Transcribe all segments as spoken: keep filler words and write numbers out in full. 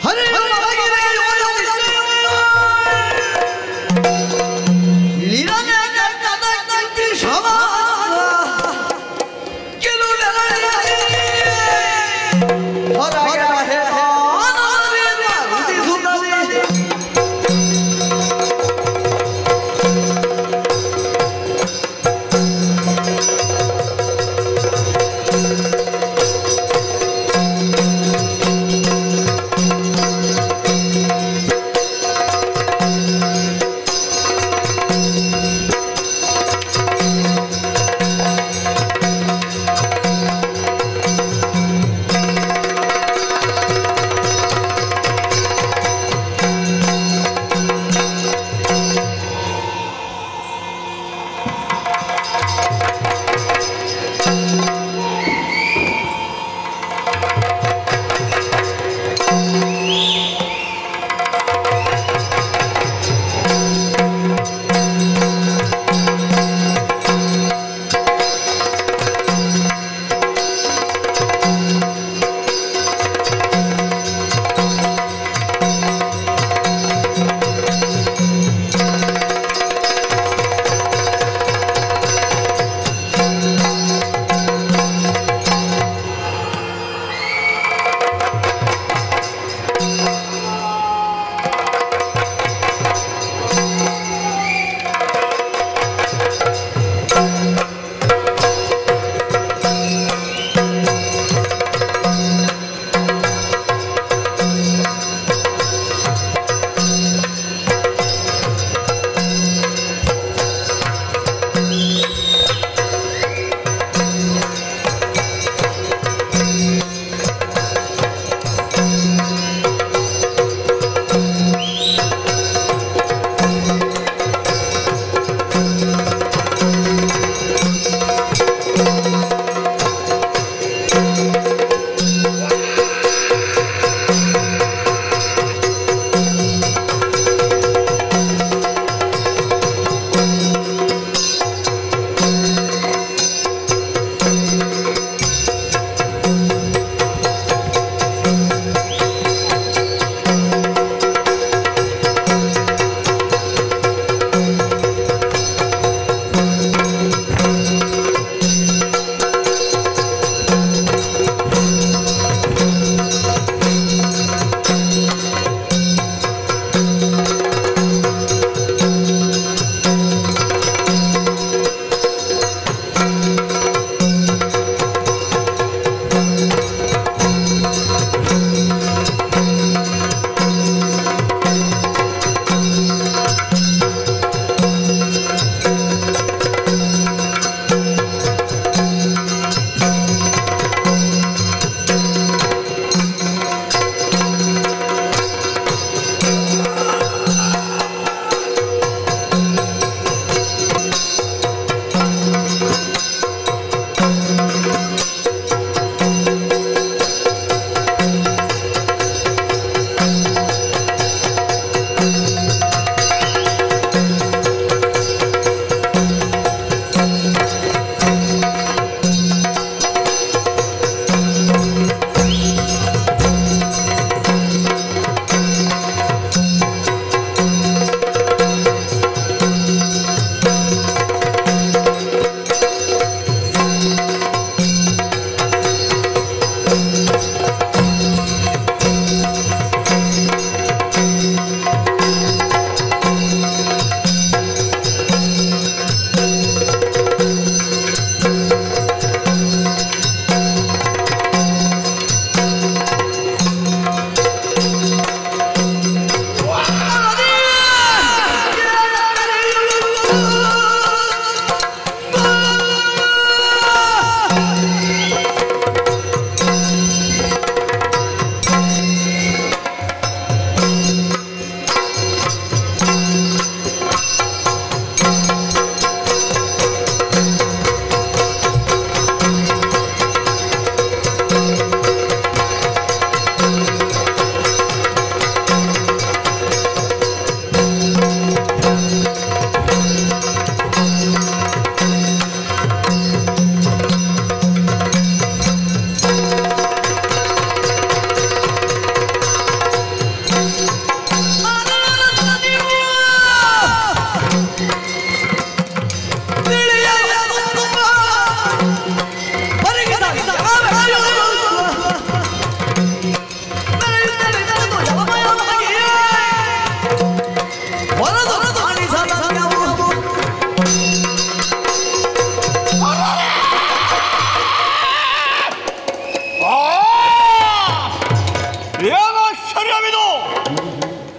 Thank you.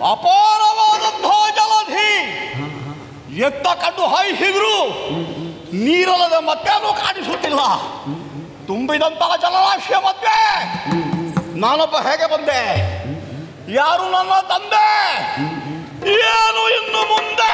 ಅಪಾರವಾದಂತಹ ಜಲಧಿ ಎತ್ತ ಕಣ್ಣು ಹಾಯಿಸಿದ್ರು ನೀರಲ್ಲದೆ ಮತ್ತೇನೂ ಕಾಣಿಸುತ್ತಿಲ್ಲ. ತುಂಬಿದಂತಹ ಜಲರಾಶಿಯ ಮಧ್ಯೆ ನಾನೊಬ್ಬ ಹೇಗೆ ಬಂದೆ? ಯಾರು ನನ್ನ ತಂದೆ? ಏನು ಇನ್ನು ಮುಂದೆ?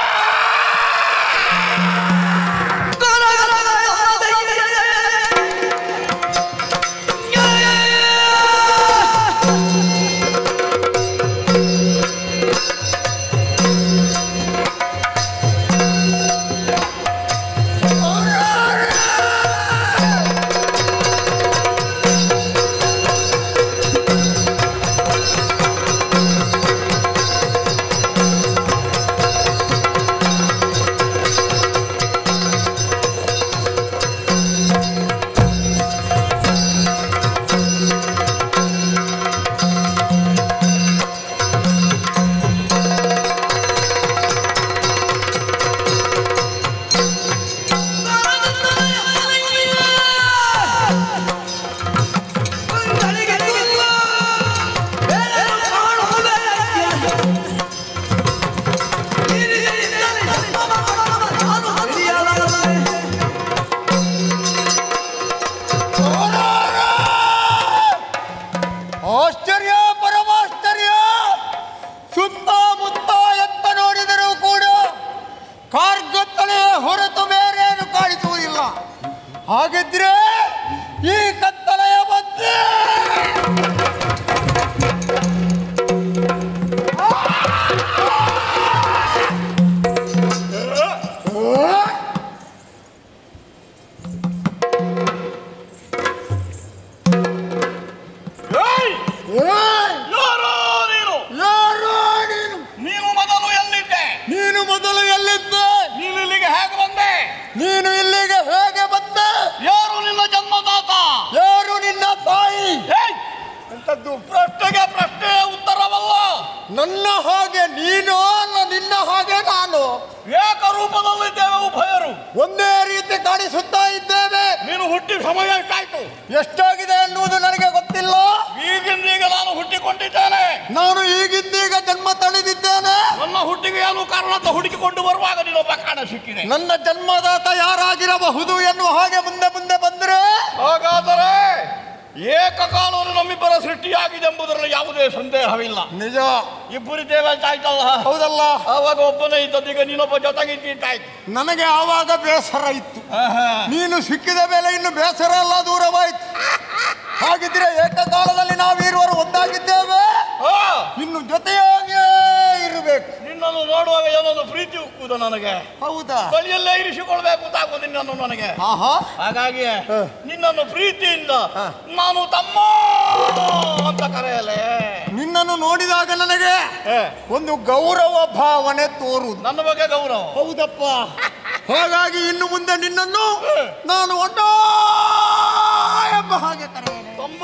ಹಾಗಿದ್ರೆ ಈ ಕತ್ತಲೆಯ ಮಧ್ಯೆ ನೀನು ಮೊದಲು ಎಲ್ಲಿದ್ದೆ? ನೀನು ಮೊದಲು ಎಲ್ಲಿದ್ದೆ? ನೀನು ಇಲ್ಲಿಗೆ ಹೇಗೆ ಬಂದೆ? ನೀನು ಇಲ್ಲಿಗೆ ಹೇಗೆ ಬಂದೆ? ಯಾರು ನಿನ್ನ ಜನ್ಮದಾತ? ಯಾರು ನಿನ್ನ ತಾಯಿ? ಅಂತದ್ದು ಪ್ರಶ್ನೆಗೆ ಪ್ರಶ್ನೆಯ ಉತ್ತರವಲ್ಲ. ನನ್ನ ಹಾಗೆ ನೀನು ಅಲ್ಲ, ನಿನ್ನ ಹಾಗೆ ನಾನು ಏಕರೂಪದಲ್ಲಿದ್ದೇವೆ. ಉಭಯರು ಒಂದೇ ರೀತಿ ಕಾಣಿಸುತ್ತಾ ಇದ್ದೇವೆ. ನೀನು ಹುಟ್ಟಿ ಸಮಯ ಎಷ್ಟಾಯ್ತು, ಎಷ್ಟಾಗಿದೆ ಎನ್ನುವುದು ನನಗೆ ಗೊತ್ತಿಲ್ಲ. ಈಗಿಂದೀಗ ನಾನು ಹುಟ್ಟಿಕೊಂಡಿದ್ದೇನೆ. ನಾನು ಈಗಿಂದೀಗ ಜನ್ಮ ತಳೆದಿದ್ದೇನೆ. ನನ್ನ ಹುಟ್ಟಿಗೆ ಏನು ಕಾರಣ ಅಂತ ಹುಡುಕಿಕೊಂಡು ಬರುವಾಗ ನೀನೊಬ್ಬ ಕಾಣ ಸಿಕ್ಕಿದೆ. ನನ್ನ ಜನ್ಮದಾತ ಯಾರಾಗಿರಬಹುದು ಎನ್ನುವ ಹಾಗೆ ಮುಂದೆ ಮುಂದೆ ಬಂದರೆ, ಹಾಗಾದರೆ ಏಕಕಾಲವನ್ನು ನಮ್ಮಿಬ್ಬರ ಸೃಷ್ಟಿಯಾಗಿದೆ ಎಂಬುದರಲ್ಲಿ ಯಾವುದೇ ಸಂದೇಹವಿಲ್ಲ. ನಿಜ, ಇಬ್ಬರಿದ್ದೇವೆ ಅಂತ ಆಯ್ತಲ್ಲ? ಹೌದಲ್ಲ. ಆವಾಗ ಒಬ್ಬನೇ ಇದ್ದದ್ದೀಗ ನೀನೊಬ್ಬ ಜೊತೆಗಿದ್ದಾಯ್ತು. ನನಗೆ ಆವಾಗ ಬೇಸರ ಇತ್ತು. ನೀನು ಸಿಕ್ಕಿದ ಮೇಲೆ ಇನ್ನು ಬೇಸರ ಎಲ್ಲ ದೂರವಾಯ್ತು. ಹಾಗಿದ್ರೆ ಏಕಕಾಲದಲ್ಲಿ ನಾವಿರುವರು ಒಂದಾಗಿದ್ದೇವೆ, ಇನ್ನು ಜೊತೆಯಾಗೇ ಇರಬೇಕು. ನಿನ್ನನ್ನು ನೋಡುವಾಗ ಏನೊಂದು ಪ್ರೀತಿ ಉಕ್ಕುವುದು ನನಗೆ. ಹೌದಾ? ಬಳಿಯಲ್ಲೇ ಇರಿಸಿಕೊಳ್ಬೇಕು ತಾಕು ನಿನ್ನನ್ನು ನನಗೆ. ಹಾಗಾಗಿ ನಿನ್ನನ್ನು ಪ್ರೀತಿಯಿಂದ ನಾನು ತಮ್ಮ ಅಂತ ಕರೆಯಲೇ. ನಿನ್ನನ್ನು ನೋಡಿದಾಗ ನನಗೆ ಒಂದು ಗೌರವ ಭಾವನೆ ತೋರುವುದು. ನನ್ನ ಬಗ್ಗೆ ಗೌರವ? ಹೌದಪ್ಪ. ಹಾಗಾಗಿ ಇನ್ನು ಮುಂದೆ ನಿನ್ನನ್ನು ನಾನು ಒಡ್ಡ ಎಂಬ ಹಾಗೆ ಕರೆಯಲೇ. ತಮ್ಮ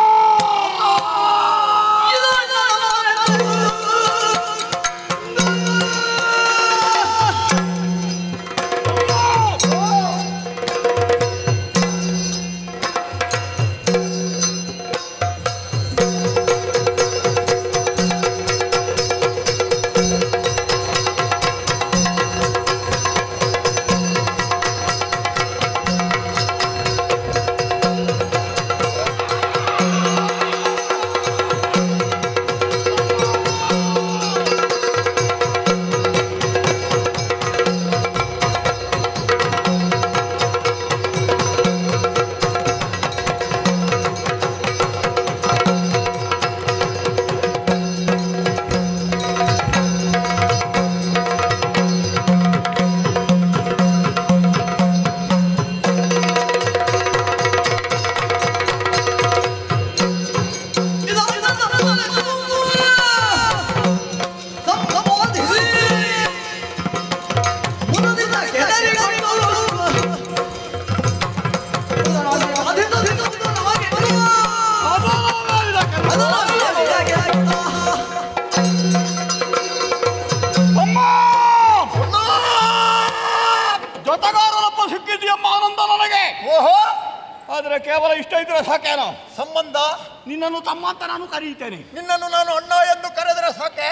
ಆದರೆ ಕೇವಲ ಇಷ್ಟ ಇದ್ರೆ ಸಾಕೇನೋ ಸಂಬಂಧ? ನಿನ್ನನ್ನು ತಮ್ಮ ಅಂತ ನಾನು ಕರೀತೇನೆ, ನಿನ್ನನ್ನು ನಾನು ಅಣ್ಣ ಎಂದು ಕರೆದರೆ ಸಾಕೆ?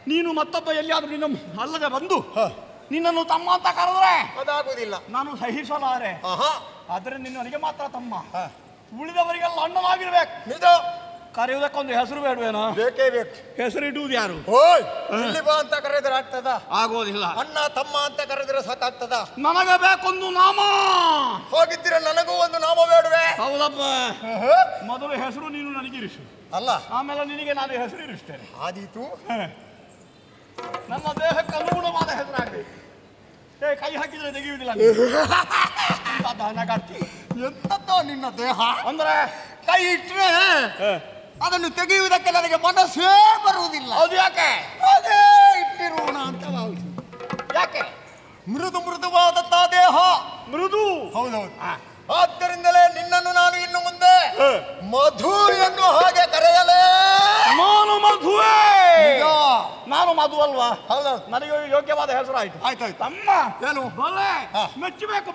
ನೀನು ಮತ್ತೊಬ್ಬ ಎಲ್ಲಿಯಾದ್ರೂ ನಿನ್ನ ಅಲ್ಲದೆ ಬಂದು ನಿನ್ನನ್ನು ತಮ್ಮ ಅಂತ ಕರೆದ್ರೆ ಅದಾಗುದಿಲ್ಲ, ನಾನು ಸಹಿಸಲಾರೆ. ಆಹಾ, ಆದ್ರೆ ನಿನ್ನ ನನಗೆ ಮಾತ್ರ ತಮ್ಮ, ಉಳಿದವರಿಗೆಲ್ಲ ಅಣ್ಣನಾಗಿರ್ಬೇಕು. ನಿಜ. ಕರೆಯುವುದಕ್ಕೊಂದು ಹೆಸರು ಬೇಡವೇನೋ? ಬೇಕೇ ಬೇಕು. ಹೆಸರು ಇಡುವುದು ಯಾರು? ಓಯ್, ಇಲ್ಲಿ ಬಾ ಅಂತ ಕರೆದ್ರೆ ಆಗ್ತದ? ಆಗೋದಿಲ್ಲ. ಅಣ್ಣ ತಮ್ಮ ಅಂತ ಕರೆದ್ರೆ ಸಾಕಾಗ್ತದ? ನನಗೆ ಬೇಕೊಂದು ನಾಮ. ಹೋಗಿದ್ದೀರ, ನನಗೂ ಒಂದು ನಾಮ ಬೇಡವೆ? ಹೌದಪ್ಪ. ಮೊದಲು ಹೆಸರು ನೀನು ನನಗಿರಿಸು, ಅಲ್ಲ ಆಮೇಲೆ ನಿನಗೆ ನಾನು ಹೆಸರು ಇರಿಸ್ತೇನೆ. ಆದೀತು. ನನ್ನ ದೇಹಕ್ಕೆ ಅನುಗುಣವಾದ ಹೆಸರಾಗಬೇಕು. ಏ, ಕೈ ಹಾಕಿದ್ರೆ ತೆಗೆಯುವುದಿಲ್ಲ. ನಗಾಡ್ತಿ ಎಂತದ್ದೋ ನಿನ್ನ ದೇಹ ಅಂದ್ರೆ ಕೈ ಇಟ್ರೆ ಅದನ್ನು ತೆಗೆಯುವುದಕ್ಕೆ ನನಗೆ ಮನಸ್ಸೇ ಬರುವುದಿಲ್ಲ. ಅದು ಯಾಕೆ? ಅದೇ ಇಟ್ಟಿರೋಣ ಅಂತ ಭಾವಿಸಿ. ಯಾಕೆ? ಮೃದು ಮೃದುವಾದಂತ ದೇಹ. ಮೃದು? ಹೌದೌದು. ಆದ್ದರಿಂದಲೇ ನಿನ್ನನ್ನು ನಾನು ಇನ್ನು ಮುಂದೆ ಮಧು ಎನ್ನುವ ಹಾಗೆ ಕರೆಯಲೇ. ನಾನು ಮಧುವೇ? ನಾನು ಮಧು ಅಲ್ವಾ? ಹೌದೌದು. ನನಗೆ ಯೋಗ್ಯವಾದ ಹೆಸರು ಆಯ್ತು. ಆಯ್ತಾಯ್ತು. ತಮ್ಮ ಏನು? ಬಲೆ ಮೆಚ್ಚಬೇಕು.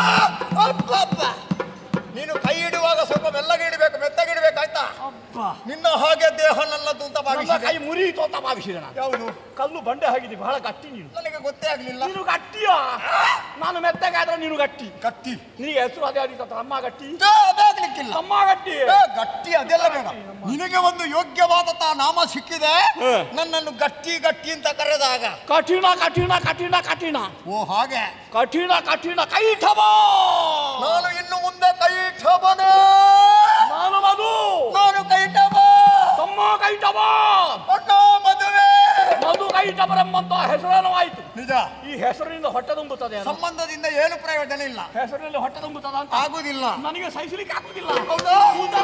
ನೀನು ಕೈ ಇಡುವಾಗ ಸ್ವಲ್ಪ ಮೆಲ್ಲಗೆ ಇಡಬೇಕು, ಮೆತ್ತಗೆ ಇಡಬೇಕು, ಆಯ್ತಾ? ನಿನ್ನ ಹಾಗೆ ದೇಹ ನನ್ನದು ಅಂತ ಭಾವಿಸಿದೆ. ಕೈ ಮುರಿಯಿತು ಅಂತ ಭಾವಿಸಿದೆ ನಾನು. ಯಾವುದು? ಕಲ್ಲು ಬಂಡೆ ಆಗಿದ್ದಿ, ಬಹಳ ಗಟ್ಟಿ ನೀನು. ನನಗೆ ಗೊತ್ತೇ ಆಗ್ಲಿಲ್ಲ. ನೀನು ಗಟ್ಟಿಯ? ನಾನು ಮೆತ್ತಗೆ ಆದ್ರೆ ನೀನು ಗಟ್ಟಿ. ಗಟ್ಟಿ? ನಿನಗೆ ಹೆಸರು ಅದೇ ಆದಿತ್ತ, ತಮ್ಮ ಗಟ್ಟಿ. ಅದಾಗ್ಲಿಕ್ಕಿಲ್ಲ. ತಮ್ಮ ಗಟ್ಟಿ. ಗಟ್ಟಿ ಅದೆಲ್ಲ ಬೇಡ. ನಿನಗೆ ಒಂದು ಯೋಗ್ಯವಾದಂತಹ ನಾಮ ಸಿಕ್ಕಿದೆ. ನನ್ನನ್ನು ಗಟ್ಟಿ ಗಟ್ಟಿ ಅಂತ ಕರೆದಾಗ ಕಠಿಣ ಕಠಿಣ ಕಠಿಣ ಕಠಿಣ. ಓ ಹಾಗೆ? ಕಠಿಣ ಕಠಿಣ ಕೈಠಬ. ನಾನು ಇನ್ನು ಮುಂದೆ ಕೈಠಬನೇ. ನಾನು ಮಧು. ನಾನು ಕೈಠಬ. ತಮ್ಮ ಕೈಠಬ. ಅಣ್ಣ ಮದುವೆ. ಮಧು ಕೈಠಬರೆಂಬಂತ ಹೆಸರೇನೋ ಆಯ್ತು. ನಿಜ. ಈ ಹೆಸರಿನಿಂದ ಹೊಟ್ಟೆ ತುಂಬುತ್ತದೆ. ಸಂಬಂಧದಿಂದ ಏನು ಪ್ರಯೋಜನ ಇಲ್ಲ. ಹೆಸರಿನಲ್ಲಿ ಹೊಟ್ಟೆ ತುಂಬುತ್ತದೆ ಅಂತ ಆಗುದಿಲ್ಲ. ನನಗೆ ಸಹಿಸಲಿಕ್ಕೆ ಆಗುದಿಲ್ಲ. ಹೌದಾ?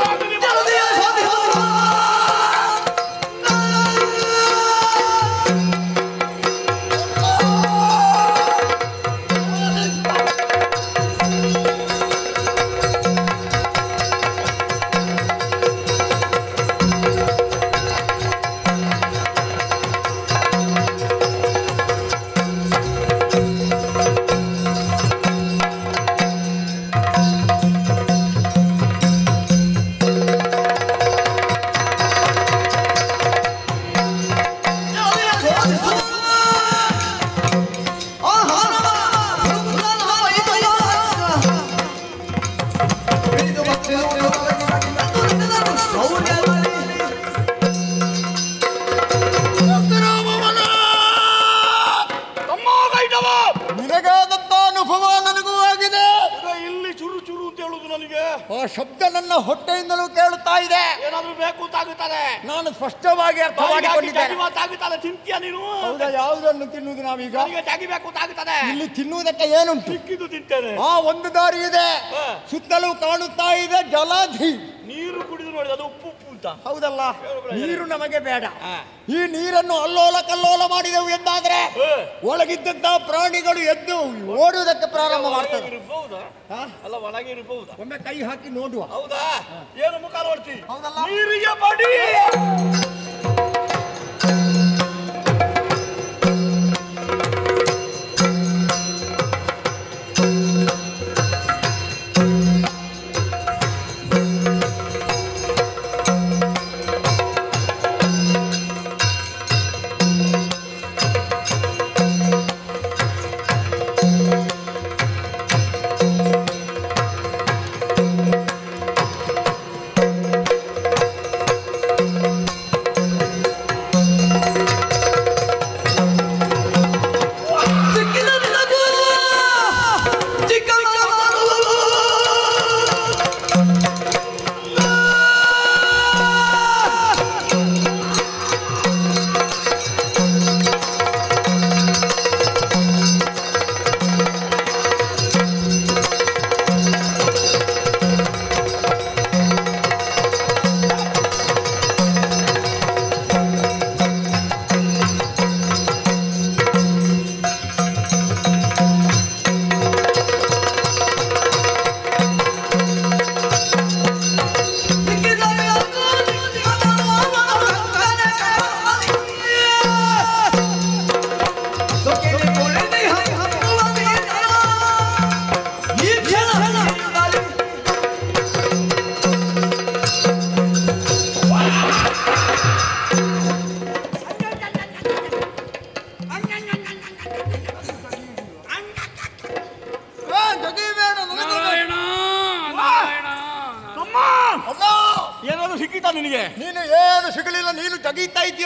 ನಿನಗಾದಂತ ಅನುಭವ ನನಗೂ ಆಗಿದೆ. ಇಲ್ಲಿ ಚುರು ಚುರು ಅಂತ ಹೇಳುದು ನನಗೆ. ಆ ಶಬ್ದ ನನ್ನ ಹೊಟ್ಟೆಯಿಂದಲೂ ಕೇಳುತ್ತಾ ಇದೆ. ಏನಾದ್ರೂ ಬೇಕು ಅಂತಾಗುತ್ತದೆ. ನಾನು ಸ್ಪಷ್ಟವಾಗಿ ಅರ್ಥ ಮಾಡಿಕೊಂಡಿದ್ದೇನೆ. ಆಗುತ್ತದೆ. ತಿಂತೀಯ ನೀನು? ಹೌದಾ? ಯಾವುದನ್ನು ತಿನ್ನುವುದು ನಾವೀಗ? ತೆಗಿಬೇಕು ಅಂತಾಗುತ್ತದೆ. ಇಲ್ಲಿ ತಿನ್ನುವುದಕ್ಕೆ ಏನುಂಟು? ಸಿಕ್ಕಿದ್ದು ತಿಂತೇನೆ. ಆ ಒಂದು ದಾರಿ ಇದೆ, ಸುತ್ತಲೂ ಕಾಣುತ್ತಾ ಇದೆ ಜಲಧಿ. ನೀರು ಕುಡಿದು ನೋಡಿ, ಅದು ಉಪ್ಪು ಉಪ್ಪು ಅಂತ. ಹೌದಲ್ಲ? ನೀರು ನಮಗೆ ಬೇಡ. ಈ ನೀರನ್ನು ಅಲ್ಲೋಲ ಕಲ್ಲೋಲ ಮಾಡಿದೆವು ಎಂದಾದ್ರೆ ಒಳಗಿದ್ದಂತಹ ಪ್ರಾಣಿಗಳು ಎದ್ದು ಓಡುವುದಕ್ಕೆ ಪ್ರಾರಂಭ ಮಾಡ್ತವೆ. ಅಲ್ಲ, ಒಳಗೆ ಇರಬಹುದಾ? ಒಮ್ಮೆ ಕೈ ಹಾಕಿ ನೋಡುವ. ಹೌದಾ? ಏನು ಮುಖ ನೋಡ್ತಿ? ಹೌದಲ್ಲ? ನೀರಿಗೆ ಬಡಿ.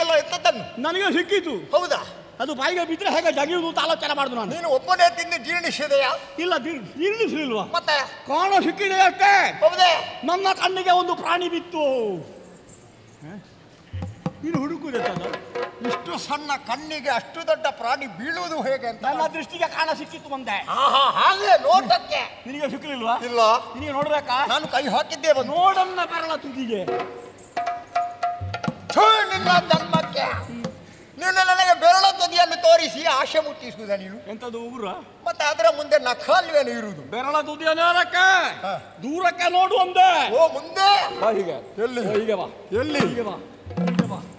ಸಿಕ್ಕಿದೆಯಲ್ಲ ಎತ್ತದನ್ನು ನನಗೆ ಸಿಕ್ಕಿತು. ಹೌದಾ? ಅದು ಬಾಯಿಗೆ ಬಿದ್ದರೆ ಹೇಗೆ ಜಗಿಯುವುದು ಅಂತ ಆಲೋಚನೆ ಮಾಡುದು ನಾನು. ನೀನು ಒಬ್ಬನೇ ತಿಂದು ಜೀರ್ಣಿಸಿದೆಯಾ? ಇಲ್ಲ, ಜೀರ್ಣಿಸಲಿಲ್ವಾ? ಮತ್ತೆ ಕಾಣ ಸಿಕ್ಕಿದೆ ಅಷ್ಟೇ. ಹೌದೇ? ನನ್ನ ಕಣ್ಣಿಗೆ ಒಂದು ಪ್ರಾಣಿ ಬಿತ್ತು. ನೀನು ಹುಡುಕುದೆತ್ತದ? ಇಷ್ಟು ಸಣ್ಣ ಕಣ್ಣಿಗೆ ಅಷ್ಟು ದೊಡ್ಡ ಪ್ರಾಣಿ ಬೀಳುವುದು ಹೇಗೆ ಅಂತ ನನ್ನ ದೃಷ್ಟಿಗೆ ಕಾಣ ಸಿಕ್ಕಿತ್ತು ಒಂದೆ. ಆಹಾ, ಹಾಗೆ ನೋಟಕ್ಕೆ. ನಿನಗೆ ಸಿಕ್ಕಲಿಲ್ವಾ? ಇಲ್ಲ. ನಿನಗೆ ನೋಡ್ಬೇಕಾ? ನಾನು ಕೈ ಹಾಕಿದ್ದೆ ಬಂದು. ನೋಡನ್ನ ಬೆರಳ ತುದಿಗೆ. ಥು, ನಿನ್ನ ಜನ್ಮಕ್ಕೆ. ನೀನು ನನಗೆ ಬೆರಳ ತುದಿಯನ್ನು ತೋರಿಸಿ ಆಶೆ ಮುಟ್ಟಿಸುವುದ ನೀನು? ಎಂತದು ಉಗುರ? ಮತ್ತೆ ಅದರ ಮುಂದೆ ನಖಾಲ್ವೇನು ಇರುವುದು? ಬೆರಳ ತುದಿಯ ನೇರಕ್ಕೆ ದೂರಕ್ಕೆ ನೋಡು ಒಂದೇ. ಓ, ಮುಂದೆ ಬಾ ಹೀಗೆ. ಎಲ್ಲಿ? ಹೀಗೆ ಬಾ. ಎಲ್ಲಿ? ಹೀಗೆ ಬಾ, ಹೀಗೆ ಬಾ.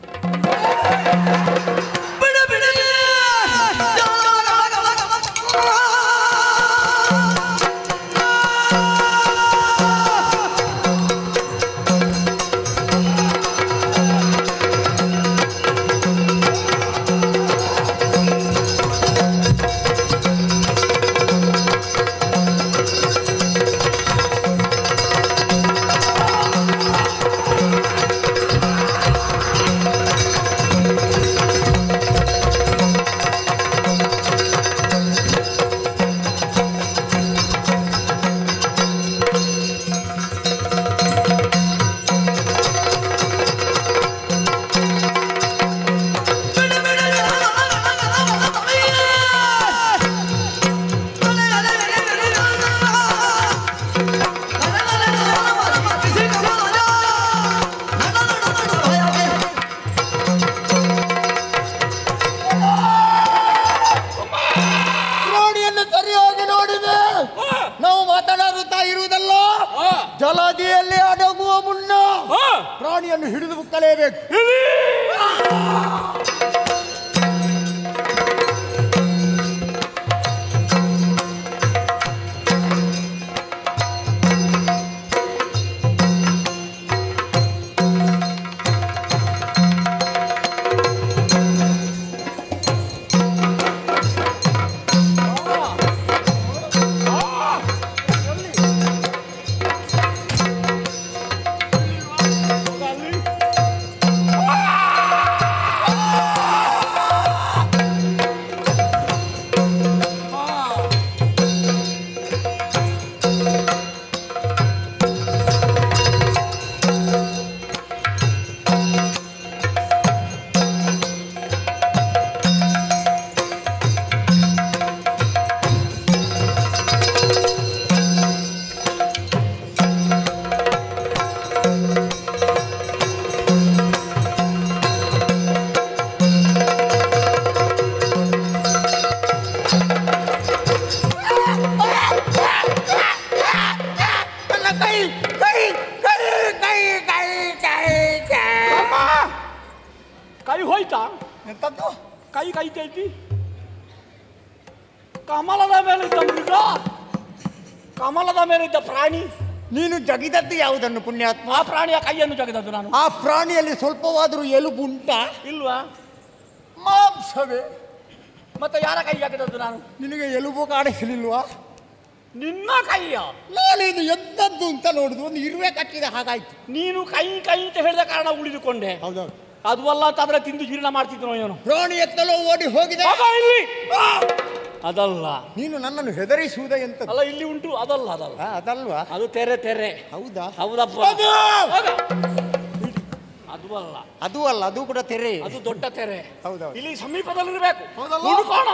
ಜಲದಿಯಲ್ಲಿ ಅಡಗುವ ಮುನ್ನ ಪ್ರಾಣಿಯನ್ನು ಹಿಡಿದು ಮುಕ್ಕಲೇಬೇಕು. ಕೈ ಹೋಯ್ತಾ? ಎಂತದ್ದು ಕೈ ಕೈತೈತಿ? ಕಮಲದ ಮೇಲಿದ್ದ ಮೃಗ, ಕಮಲದ ಮೇಲಿದ್ದ ಪ್ರಾಣಿ. ನೀನು ಜಗಿದದ್ದು ಯಾವುದನ್ನು ಪುಣ್ಯಾತ್ಮ? ಆ ಪ್ರಾಣಿಯ ಕೈಯನ್ನು ಜಗಿದದ್ದು ನಾನು. ಆ ಪ್ರಾಣಿಯಲ್ಲಿ ಸ್ವಲ್ಪವಾದರೂ ಎಲುಬು ಉಂಟಾ? ಇಲ್ವಾ? ಮಾಂಸವೇ. ಮತ್ತೆ ಯಾರ ಕೈ ಜಗಿದದ್ದು ನಾನು? ನಿನಗೆ ಎಲುಬು ಕಾಣಿಸಲಿಲ್ವಾ? ನಿನ್ನ ಕೈಯ? ನಾನು ಇದು ಎಂತದ್ದು ಅಂತ ನೋಡುದು, ಒಂದು ಇರುವೆ ಕಟ್ಟಿದ ಹಾಗಾಯ್ತು. ನೀನು ಕೈ ಕೈ ಅಂತ ಹೇಳಿದ ಕಾರಣ ಉಳಿದುಕೊಂಡೆ. ಹೌದೌದು. ಅದು ಅಲ್ಲ ತಾದ್ರೆ ತಿಂದು ಜೀರ್ಣ ಮಾಡ್ತಿದ್ರು ಏನು? ಪ್ರಾಣಿ ಎತ್ತಲೋ ಓಡಿ ಹೋಗಿದೆ. ಇಲ್ಲಿ ಅದಲ್ಲ. ನೀನು ನನ್ನನ್ನು ಹೆದರಿಸುವುದ ಎಂತ? ಅಲ್ಲ, ಇಲ್ಲಿ ಉಂಟು. ಅದಲ್ಲ, ಅದಲ್ಲ. ಅದಲ್ವಾ? ಅದು ತೆರೆ ತೆರೆ. ಹೌದಾ? ಹೌದಪ್ಪ. ಅದು ಅಲ್ಲ. ಅದು ಅಲ್ಲ, ಅದು ಕೂಡ ತೆರೆ. ಅದು ದೊಡ್ಡ ತೆರೆ. ಹೌದೌದು. ಇಲ್ಲಿ ಸಮೀಪದಲ್ಲಿರ್ಬೇಕು. ಹುಡುಕೋಣ.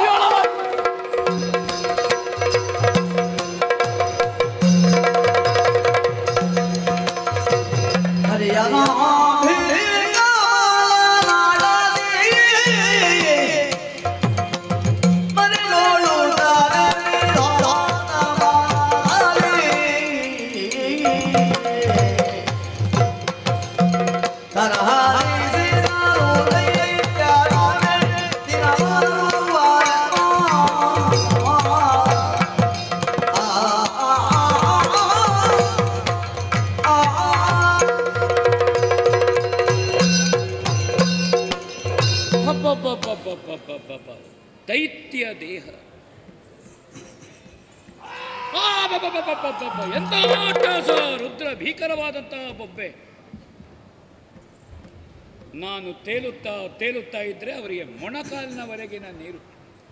ದೈತ್ಯ ದೇಹ. ಎಂತ ಅಟ್ಟಹಾಸ! ರುದ್ರ ಭೀಕರವಾದಂತಹ ಬೊಬ್ಬೆ. ನಾನು ತೇಲುತ್ತಾ ತೇಲುತ್ತಾ ಇದ್ದರೆ ಅವರಿಗೆ ಮೊಣಕಾಲಿನವರೆಗಿನ ನೀರು.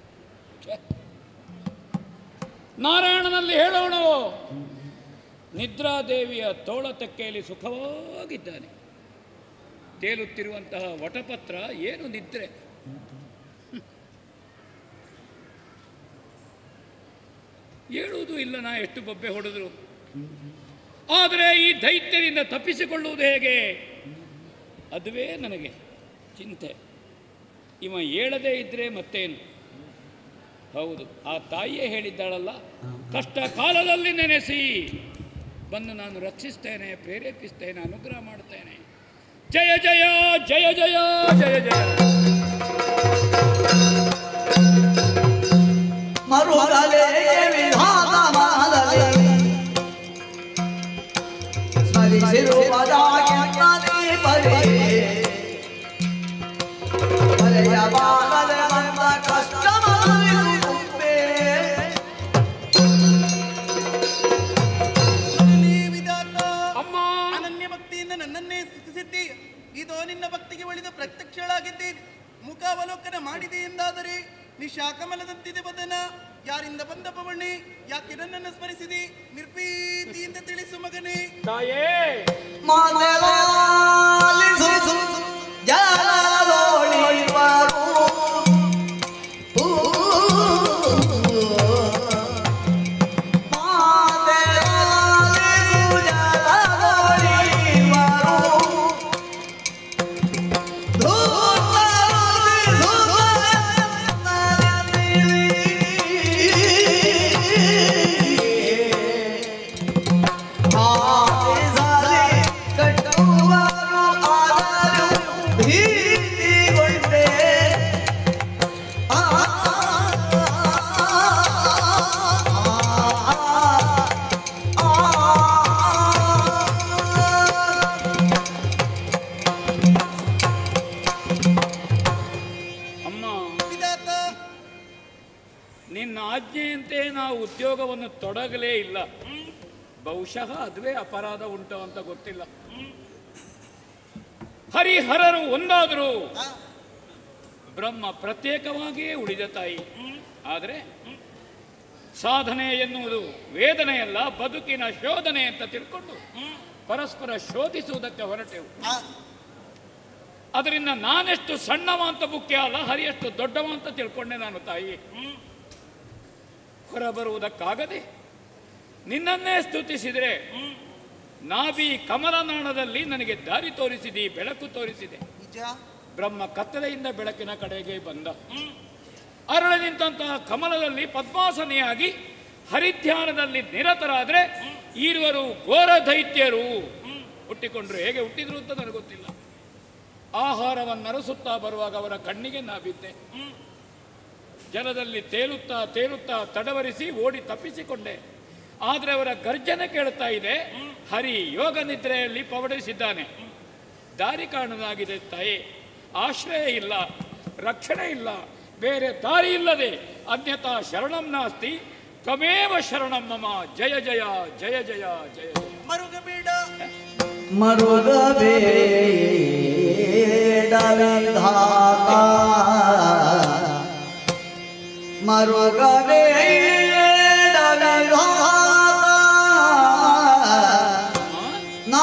ನಾರಾಯಣನಲ್ಲಿ ಹೇಳೋಣ, ನಿದ್ರಾದೇವಿಯ ತೋಳ ತೆಕ್ಕೆಯಲ್ಲಿ ಸುಖವಾಗಿದ್ದಾನೆ. ತೇಲುತ್ತಿರುವಂತಹ ವಟಪತ್ರ ಏನು ನಿದ್ರೆ. ಹೇಳುವುದು ಇಲ್ಲ ನಾ ಎಷ್ಟು ಬೊಬ್ಬೆ ಹೊಡೆದ್ರು. ಆದರೆ ಈ ದೈತ್ಯರಿಂದ ತಪ್ಪಿಸಿಕೊಳ್ಳುವುದು ಹೇಗೆ, ಅದುವೇ ನನಗೆ ಚಿಂತೆ. ಇವ ಹೇಳದೇ ಇದ್ದರೆ ಮತ್ತೇನು. ಹೌದು, ಆ ತಾಯಿಯೇ ಹೇಳಿದ್ದಾಳಲ್ಲ, ಕಷ್ಟ ಕಾಲದಲ್ಲಿ ನೆನೆಸಿ ಬಂದು ನಾನು ರಕ್ಷಿಸ್ತೇನೆ, ಪ್ರೇರೇಪಿಸ್ತೇನೆ, ಅನುಗ್ರಹ ಮಾಡ್ತೇನೆ. ಜಯ ಜಯ ಜಯ ಜಯ ಜಯ ಜಯ. ಮರುಗಲೇ ವಿಧಾನ ಮಾಡಲೇ ಸ್ಮರಿಸಿರುವುದಾಗಿ ಪರಿ ಪರೆಯ ಬಾಗಲೆ ಬಂದ ಕಷ್ಟ ಮರಿರುವೆ. ಅಮ್ಮ, ಅನನ್ಯ ಭಕ್ತಿಯಿಂದ ನನ್ನನ್ನೇ ಸ್ತುತಿಸಿದ್ದಿ. ಇದೋ ನಿನ್ನ ಭಕ್ತಿಗೆ ಒಳಿದ ಪ್ರತ್ಯಕ್ಷಳಾಗಿದ್ದೀನಿ. ಮುಖಾವಲೋಕನ ಮಾಡಿದೆ ಎಂದಾದರೆ ನಿಶಾಕಮಲದಂತಿದೆ ಬದನ. ಯಾರಿಂದ ಬಂದ ಪವಣ್ಣೆ, ಯಾಕೆ ನನ್ನನ್ನು ಸ್ಮರಿಸಿದೆ? ನಿರ್ಭೀತಿಯಿಂದ ತಿಳಿಸು ಮಗನೇ. ತಾಯೇ ಮಾನಲಾಲಿಸು ಜಲದೋಳಿವರು ಮಾನಲಾಲಿಸು ಜಲದೋಳಿವರು ಉದ್ಯೋಗವನ್ನು ತೊಡಗಲೇ ಇಲ್ಲ. ಬಹುಶಃ ಅದುವೇ ಅಪರಾಧ ಉಂಟು ಅಂತ ಗೊತ್ತಿಲ್ಲ. ಹರಿಹರರು ಒಂದಾದರೂ ಬ್ರಹ್ಮ ಪ್ರತ್ಯೇಕವಾಗಿಯೇ ಉಳಿದ ತಾಯಿ. ಆದರೆ ಸಾಧನೆ ಎನ್ನುವುದು ವೇದನೆಯಲ್ಲ, ಬದುಕಿನ ಶೋಧನೆ ಅಂತ ತಿಳ್ಕೊಂಡು ಪರಸ್ಪರ ಶೋಧಿಸುವುದಕ್ಕೆ ಹೊರಟೆವು. ಅದರಿಂದ ನಾನೆಷ್ಟು ಸಣ್ಣವ ಅಂತ ಮುಖ್ಯ ಅಲ್ಲ, ಹರಿಯಷ್ಟು ದೊಡ್ಡವ ಅಂತ ತಿಳ್ಕೊಂಡೆ ನಾನು ತಾಯಿ. ಹೊರಬರುವುದಕ್ಕಾಗದೆ ನಿನ್ನನ್ನೇ ಸ್ತುತಿಸಿದರೆ, ನಾಭಿ ಕಮಲನಾಣದಲ್ಲಿ ನನಗೆ ದಾರಿ ತೋರಿಸಿದಿ, ಬೆಳಕು ತೋರಿಸಿದೆ. ಬ್ರಹ್ಮ ಕತ್ತಲೆಯಿಂದ ಬೆಳಕಿನ ಕಡೆಗೆ ಬಂದ. ಅರಳಿ ನಿಂತಹ ಕಮಲದಲ್ಲಿ ಪದ್ಮಾಸನೆಯಾಗಿ ಹರಿಧ್ಯಾನದಲ್ಲಿ ನಿರತರಾದರೆ ಈರುವರು ಘೋರ ದೈತ್ಯರು ಹುಟ್ಟಿಕೊಂಡ್ರು. ಹೇಗೆ ಹುಟ್ಟಿದ್ರು ಅಂತ ನನಗೆ ಗೊತ್ತಿಲ್ಲ. ಆಹಾರವನ್ನು ಅರಸುತ್ತಾ ಬರುವಾಗ ಅವರ ಕಣ್ಣಿಗೆ ನಾ ಬಿದ್ದೆ. ಜಲದಲ್ಲಿ ತೇಲುತ್ತಾ ತೇಲುತ್ತಾ ತಡವರಿಸಿ ಓಡಿ ತಪ್ಪಿಸಿಕೊಂಡೆ. ಆದರೆ ಅವರ ಗರ್ಜನೆ ಕೇಳ್ತಾ ಇದೆ, ಹರಿ ಯೋಗ ನಿದ್ರೆಯಲ್ಲಿ ಪವಡಿಸಿದ್ದಾನೆ. ದಾರಿ ಕಾಣದಾಗಿದೆ ತಾಯಿ. ಆಶ್ರಯ ಇಲ್ಲ, ರಕ್ಷಣೆ ಇಲ್ಲ, ಬೇರೆ ದಾರಿ ಇಲ್ಲದೆ ಅನ್ಯತಾ ಶರಣಂ ನಾಸ್ತಿ, ತ್ವಮೇವ ಶರಣಂ ಮಮ. ಜಯ ಜಯ ಜಯ ಜಯ ಜಯ. ಮರುಗಬೇಡ ಮರುಗಬೇಡ ವಿಧಾತ, ಮರುಗಬೇಡ ವಿಧಾತ, ನಾ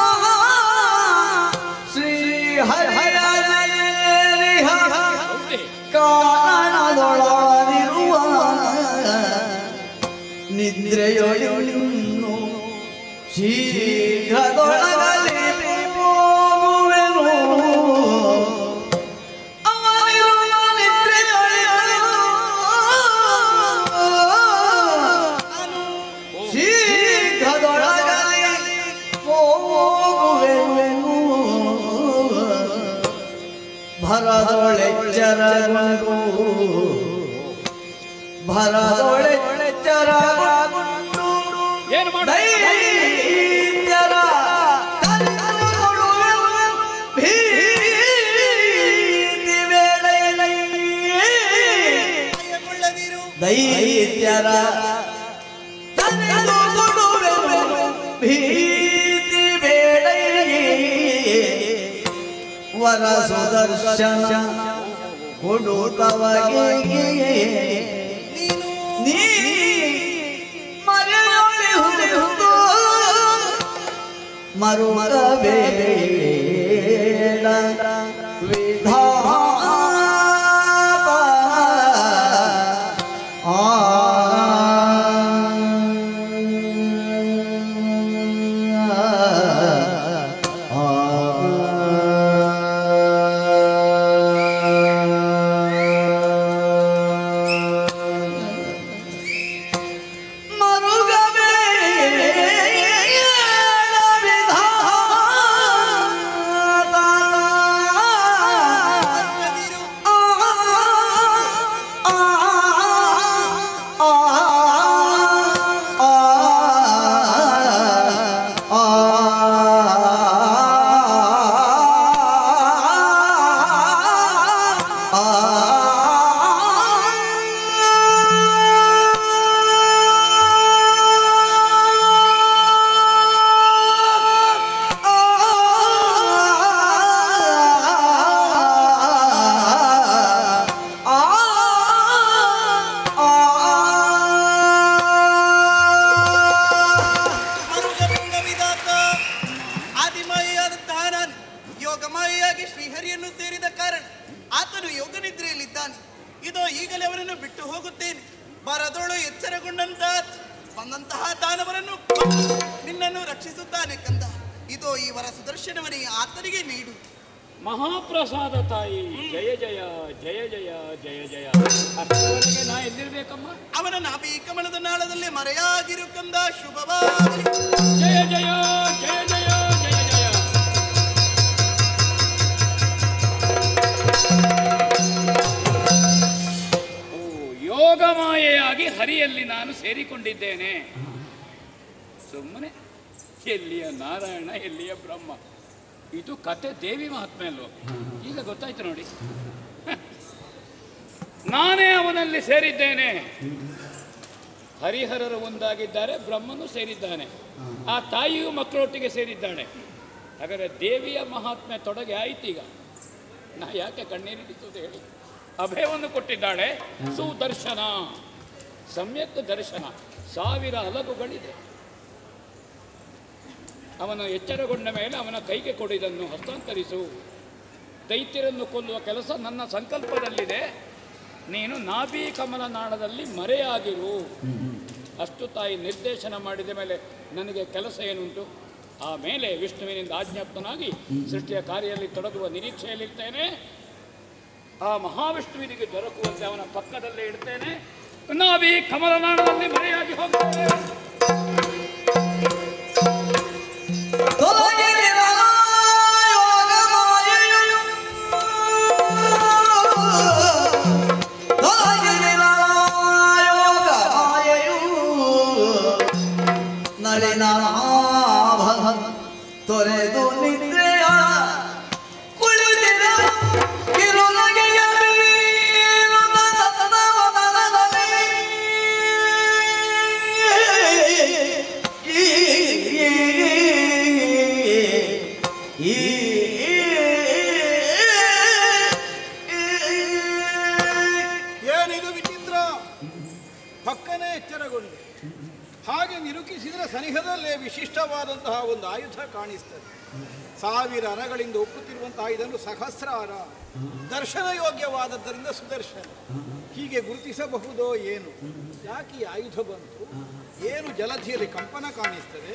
ಶ್ರೀ ಹರಿಯ ಕಾರಣದೊಳಗಿರುವ ನಿದ್ರೆಯೊಳಿನ್ನು ಶೀಘ್ರದೊಳಗಲಿ ಹೋಗುವೆನು. ಅವನಿರುವ ನಿದ್ರೆಯೊಳಿನು ಶೀಘ್ರದೊಳಗಲಿ ಹೋಗುವೆನು. ಭರದೊಳೆಚ್ಚರಗೊಂಡು ಭರದೊಳೆಚ್ಚರಗೊಂಡು ಏನು ಮಾಡ ದೈತ್ಯರ ಭೀತಿ ವೇಳೆಯಲ್ಲಿ ದೈತ್ಯರ ಭೀತಿ ವೇಳೆಯಲ್ಲಿ ವರ ವರ ಸುದರ್ಶನ ಕೊಡುತ್ತವಗೆ ನೀ ಮರೆಯೊಳಿ ಹುಲಿಹುದು ಮರುಮರಬೇಡ ವಿಧಾತ ಆ ಮಹಾಪ್ರಸಾದ ತಾಯಿ ಜಯ ಜಯ ಜಯ ಜಯ ಜಯ ಜಯ. ಅಷ್ಟರವರೆಗೆ ನಾ ಎಲ್ಲಿರ್ಬೇಕಮ್ಮ? ಅವನ ನಾಭಿ ಕಮಲದ ನಾಳದಲ್ಲಿ ಮರೆಯಾಗಿರು ಕಂದ. ಶುಭವಾಗಲಿ. ಜಯ ಜಯ ಜಯ ಜಯ ಜಯ ಜಯ. ಓ ಯೋಗ ಮಾಯೆಯಾಗಿ ಹರಿಯಲ್ಲಿ ನಾನು ಸೇರಿಕೊಂಡಿದ್ದೇನೆ. ಸುಮ್ಮನೆ ಎಲ್ಲಿಯ ನಾರಾಯಣ ಎಲ್ಲಿಯ ಬ್ರಹ್ಮ. ಇದು ಕತೆ ದೇವಿ ಮಹಾತ್ಮೆ ಅಲ್ವ? ಈಗ ಗೊತ್ತಾಯ್ತು ನೋಡಿ. ನಾನೇ ಅವನಲ್ಲಿ ಸೇರಿದ್ದೇನೆ. ಹರಿಹರರು ಒಂದಾಗಿದ್ದಾರೆ, ಬ್ರಹ್ಮನು ಸೇರಿದ್ದಾನೆ, ಆ ತಾಯಿಯು ಮಕ್ಕಳೊಟ್ಟಿಗೆ ಸೇರಿದ್ದಾಳೆ. ಹಾಗಾದರೆ ದೇವಿಯ ಮಹಾತ್ಮೆ ತೊಡಗೆ ಆಯ್ತು. ಈಗ ನಾ ಯಾಕೆ ಕಣ್ಣೀರಿಡಿಸುವುದು ಹೇಳಿ? ಅಭಯವನ್ನು ಕೊಟ್ಟಿದ್ದಾಳೆ. ಸುದರ್ಶನ, ಸಮ್ಯಕ್ ದರ್ಶನ. ಸಾವಿರ ಅಲಗುಗಳಿದೆ. ಅವನು ಎಚ್ಚರಗೊಂಡ ಮೇಲೆ ಅವನ ಕೈಗೆ ಕೊಡಿದನ್ನು ಹಸ್ತಾಂತರಿಸು. ದೈತ್ಯರನ್ನು ಕೊಲ್ಲುವ ಕೆಲಸ ನನ್ನ ಸಂಕಲ್ಪದಲ್ಲಿದೆ. ನೀನು ನಾಭಿ ಕಮಲ ನಾಳದಲ್ಲಿ ಮರೆಯಾಗಿರು. ಅಷ್ಟು ತಾಯಿ ನಿರ್ದೇಶನ ಮಾಡಿದ ಮೇಲೆ ನನಗೆ ಕೆಲಸ ಏನುಂಟು? ಆಮೇಲೆ ವಿಷ್ಣುವಿನಿಂದ ಆಜ್ಞಾಪ್ತನಾಗಿ ಸೃಷ್ಟಿಯ ಕಾರ್ಯದಲ್ಲಿ ತೊಡಗುವ ನಿರೀಕ್ಷೆಯಲ್ಲಿರ್ತೇನೆ. ಆ ಮಹಾವಿಷ್ಣುವಿನಿಗೆ ದೊರಕುವಂತೆ ಅವನ ಪಕ್ಕದಲ್ಲೇ ಇಡ್ತೇನೆ. ನಾಭಿ ಕಮಲ ನಾಳದಲ್ಲಿ ಮರೆಯಾಗಿ ಹೋಗ್ತೇನೆ. ತೊರೆದು ನಿದ್ರೆಯ ಕುಳಿತಿದ ಕಿರುನಗೆಯ ಏನಿದು ವಿಚಿತ್ರ? ಪಕ್ಕನೇ ಎಚ್ಚರಗೊಂಡು ಹಾಗೆ ನಿರುಕಿಸಿದರೆ ಸನಿಹದಲ್ಲೇ ವಿಶಿಷ್ಟವಾದಂತಹ ಒಂದು ಆಯುಧ ಕಾಣಿಸ್ತದೆ. ಸಾವಿರ ಅರಗಳಿಂದ ಒಪ್ಪುತ್ತಿರುವಂತಹ ಇದನ್ನು ಸಹಸ್ರಾರ, ದರ್ಶನ ಯೋಗ್ಯವಾದದ್ದರಿಂದ ಸುದರ್ಶನ. ಹೀಗೆ ಗುರುತಿಸಬಹುದೋ ಏನು? ಯಾಕೆ ಈ ಆಯುಧ ಬಂತು? ಏನು ಜಲಧಿಯಲ್ಲಿ ಕಂಪನ ಕಾಣಿಸ್ತದೆ?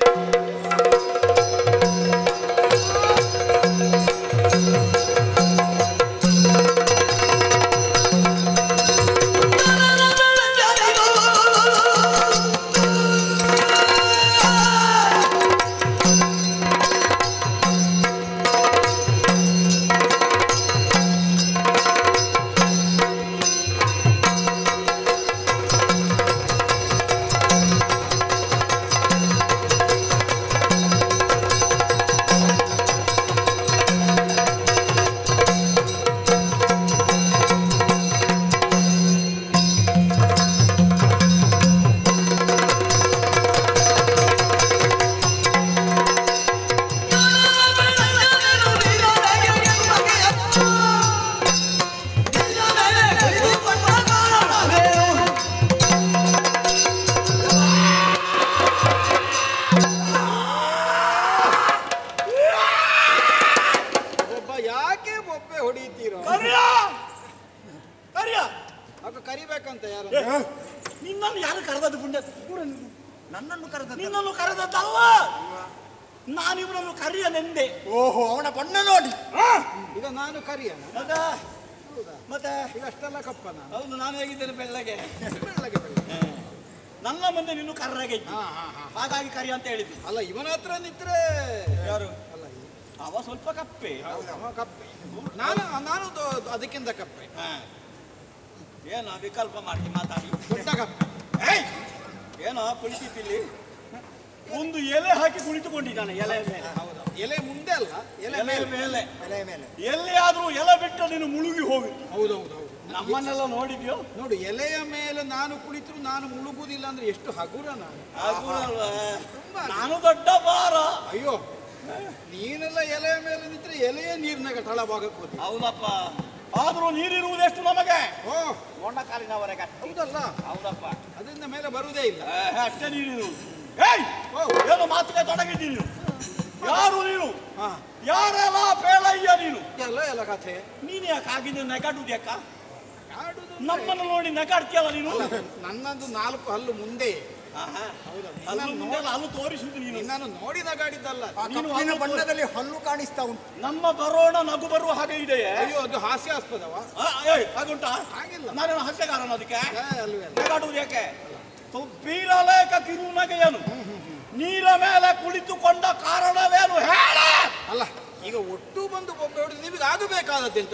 ಕರಿಬೇಕಂತ ಯಾರು ನಿನ್ನನ್ನು ಯಾರು ಕರೆದದ್ದು ಪುಣ್ಯ ನನ್ನನ್ನು ಕರೆದ ನಿನ್ನನ್ನು ಕರೆದದ್ದಲ್ಲ, ನಾನು ಇವನನ್ನು ಕರೆಯನೆಂದೆ. ಓಹೋ, ಅವನ ಬಣ್ಣ ನೋಡಿ. ಈಗ ನಾನು ಕರಿಯನ ಅದ ಮತ್ತೆ ಈಗ ಅಷ್ಟೆಲ್ಲ ಕಪ್ಪನ ಹೌದು, ನಾನು ಹೇಗಿದ್ದೇನೆ ಬೆಳ್ಳಗೆ ಬೆಳ್ಳಗೆ ಬೆಳ್ಳಗೆ. ನನ್ನ ಮುಂದೆ ನೀನು ಕರ್ರಗೆ ಇದ್ದಿ. ಹಾ ಹಾ ಹಾ ಹಾಗಾಗಿ ಕರಿ ಅಂತ ಹೇಳಿದ್ವಿ. ಅಲ್ಲ ಇವನ ಹತ್ರ ನಿಂತ್ರೆ ಯಾರು? ಅಲ್ಲ ಅವ ಸ್ವಲ್ಪ ಕಪ್ಪೆ. ಅವ ಕಪ್ಪೆ, ನಾನು ನಾನು ದೊ- ಅದಕ್ಕಿಂತ ಕಪ್ಪೆ. ಹಾ. ಏನೋ ವಿಕಲ್ಪ ಮಾಡಿ ಮಾತಾಡಿ. ದೊಡ್ಡ ಕಪ್ಪೆ. ಏಯ್! ಏನೋ ಕುಳಿತಿದ್ದಿಲ್ಲಿ ಒಂದು ಎಲೆ ಹಾಕಿ ಕುಳಿತುಕೊಂಡಿದ್ದಾನೆ. ಎಲೆ ಮೇಲೆ. ಹೌದಾ, ಎಲೆ ಮುಂದೆ ಅಲ್ಲ, ಎಲೆ ಎಲೆ ಮೇಲೆ. ಮೇಲೆ. ಎಲೆ ಮೇಲೆ ಎಲ್ಲಿಯಾದ್ರೂ ಎಲೆ ಬಿಟ್ಟು ನೀನು ಮುಳುಗಿ ಹೋಗಿ. ಹೌದೌದು ಹೌದು. ನಮ್ಮನ್ನೆಲ್ಲ ನೋಡಿದ್ಯೋ? ನೋಡು, ಎಲೆಯ ಮೇಲೆ ನಾನು ಕುಳಿತರು ನಾನು ಮುಳುಗುದಿಲ್ಲ ಅಂದ್ರೆ ಎಷ್ಟು ಹಗುರ ನಾನು. ಆಗುವುದಲ್ವಾ? ತುಂಬಾ. ನಾನು ದೊಡ್ಡ ಭಾರ. ಅಯ್ಯೋ, ನೀನೆಲ್ಲ ಎಲೆಯ ಮೇಲೆ ನಿಂತ್ರೆ ಎಲೆಯ ನೀರಿನಾಗ ತಳಭಾಗಕ್ಕೆ ಹೋದ. ಹೌದಪ್ಪ, ಆದ್ರೂ ನೀರಿರುವುದೆಷ್ಟು ನಮಗೆ? ಓ ಮೊಂಡ ಕಾಲಿನವರೆಗೆ. ಹೌದಲ್ಲ, ಹೌದಪ್ಪ, ಅದರಿಂದ ಮೇಲೆ ಬರುವುದೇ ಇಲ್ಲ. ಏ, ಅಷ್ಟೇ ನೀರಿರುವುದು. ಏಯ್! ಓ ಏನು ಮಾತುಗೆ ತೊಡಗಿದ್ದೀನಿ ನೀನು? ಯಾರು ನೀನು? ಹಾ, ಯಾರೆಲ್ಲ ಪೇಳಯ್ಯ ನೀನು? ಎಲ್ಲ ಎಲ್ಲ ಕಥೆ ನೀನು ಯಾಕೆ ಆಗಿದ್ದು ನೆಗಾಡುದ್ಯಾಕ? ಆಡುದು ನಮ್ಮನ್ನು ನೋಡಿ ನೆಗಾಡ್ತೀಯಲ್ಲ ನೀನು? ನನ್ನದು ನಾಲ್ಕು ಹಲ್ಲು ಮುಂದೆ. ಆಹಾ. ಹೌದಾ, ಅಲ್ಲೂ ನಿನ್ನನ್ನು ಮುಂದೆ ಅಲ್ಲೂ ತೋರಿಸುದು ನೀನು. ನಿನ್ನನ್ನು ನೋಡಿ ನಗಾಡಿದ್ದಲ್ಲ. ಆ ನೀನು ಕಪ್ಪಿನ ಹಲ್ಲು ಬಣ್ಣದಲ್ಲಿ ಹಲ್ಲು ಕಾಣಿಸ್ತಾ ಉಂಟು. ನಮ್ಮ ಬರೋಣ ನಗು ಬರುವ ಹಾಗೆ ಇದೆಯೇ? ಅಯ್ಯೋ, ಅದು ಹಾಸ್ಯಾಸ್ಪದವ. ಆ, ಏಯ್, ಹಾಗುಂಟಾ? ಹಾಗಿಲ್ಲ. ನಾನೇನು ಹಾಸ್ಯಗಾರನ ಅದಕ್ಕೆ? ಏ, ಅಲ್ವೇ ಅಲ್ಲ. ನೆಗಾಡುವುದು ಯಾಕೆ? ಬೀರಲೇಖ ಕಿರುನಗೆಯನು ನೀರ ಮೇಲೆ ಕುಳಿತುಕೊಂಡ ಕಾರಣವೇನು ಹೇಳ? ಅಲ್ಲ, ಈಗ ಒಟ್ಟು ಬಂದು ಬೊಬ್ಬೆ ಹೊಡೆದು ನಿಮಗೆ ಆಗಬೇಕಾದದ್ದೆಂತ?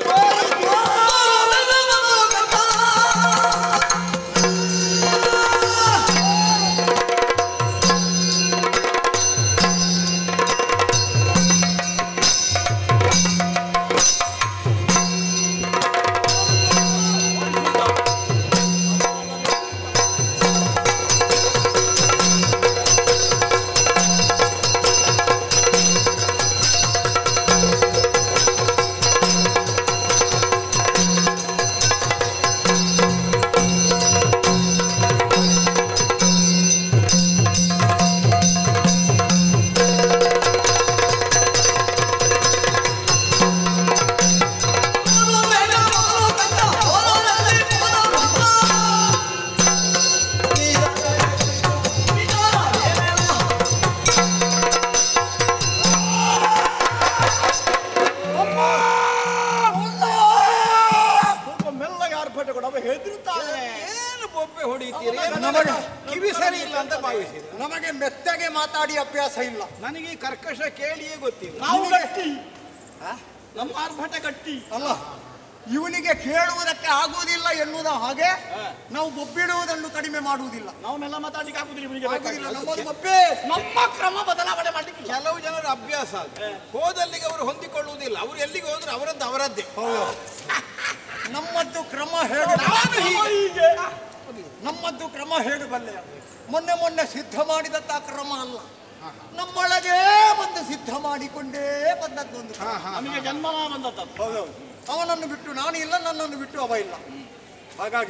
ಏನು ಬೊಬ್ಬೆ ಹೊಡಿತೀರಿ? ನಮಗೆ ಕಿವಿ ಸರಿ ಇಲ್ಲ ಅಂತ ಭಾವಿಸಿದೆ. ನಮಗೆ ಮೆತ್ತಗೆ ಮಾತಾಡಿ ಅಭ್ಯಾಸ ಇಲ್ಲ. ನನಗೆ ಈ ಕರ್ಕಶ ಕೇಳಿಯೇ ಗೊತ್ತಿಲ್ಲ. ನಾವು ಗಟ್ಟಿ, ನಮ್ಮ ಆರ್ಭಟ ಗಟ್ಟಿ. ಅಲ್ಲ, ಇವನಿಗೆ ಕೇಳುವುದಕ್ಕೆ ಆಗುವುದಿಲ್ಲ ಎನ್ನುವುದ ಹಾಗೆ ನಾವು ಬೊಬ್ಬಿಡುವುದನ್ನು ಕಡಿಮೆ ಮಾಡುವುದಿಲ್ಲ. ನಾವು ಮೆಲ್ಲ ಮಾತಾಡ್ಲಿಕ್ಕೆ ಆಗುದಿಲ್ಲ ಇವನಿಗೆ. ಆಗುವುದಿಲ್ಲ, ಬೇಕಾಗಿಲ್ಲ. ನಮ್ಮದು ಬೊಬ್ಬೆ. ನಮ್ಮ ಕ್ರಮ ಬದಲಾವಣೆ ಮಾಡ್ಲಿಕ್ಕೆ ಕೆಲವು ಜನರ ಅಭ್ಯಾಸ ಅದು. ಹೋದಲ್ಲಿಗೆ ಅವರು ಹೊಂದಿಕೊಳ್ಳುವುದಿಲ್ಲ. ಅವರು ಎಲ್ಲಿಗೆ ಹೋದ್ರು ಅವರದ್ದು ಅವರದ್ದೇ. ನಮ್ಮದ್ದು ಕ್ರಮ ಹೇಗೆ? ನಾನು ಹೀಗೆ ನಮ್ಮದ್ದು ಕ್ರಮ ಹೇಗೆ ಬಲ್ಲೆ? ಮೊನ್ನೆ ಮೊನ್ನೆ ಸಿದ್ಧ ಮಾಡಿದಂತ ಕ್ರಮ ಅಲ್ಲ, ನಮ್ಮೊಳಗೆ ಬಂದು ಸಿದ್ಧ ಮಾಡಿಕೊಂಡೇ ಬಂದದ್ದು ಒಂದು ಕ್ರಮ. ನಮಗೆ ಜನ್ಮ ಬಂದದ್ದು. ಅವನನ್ನು ಬಿಟ್ಟು ನಾನು ಇಲ್ಲ, ನನ್ನನ್ನು ಬಿಟ್ಟು ಅವ ಇಲ್ಲ. ಹಾಗಾಗಿ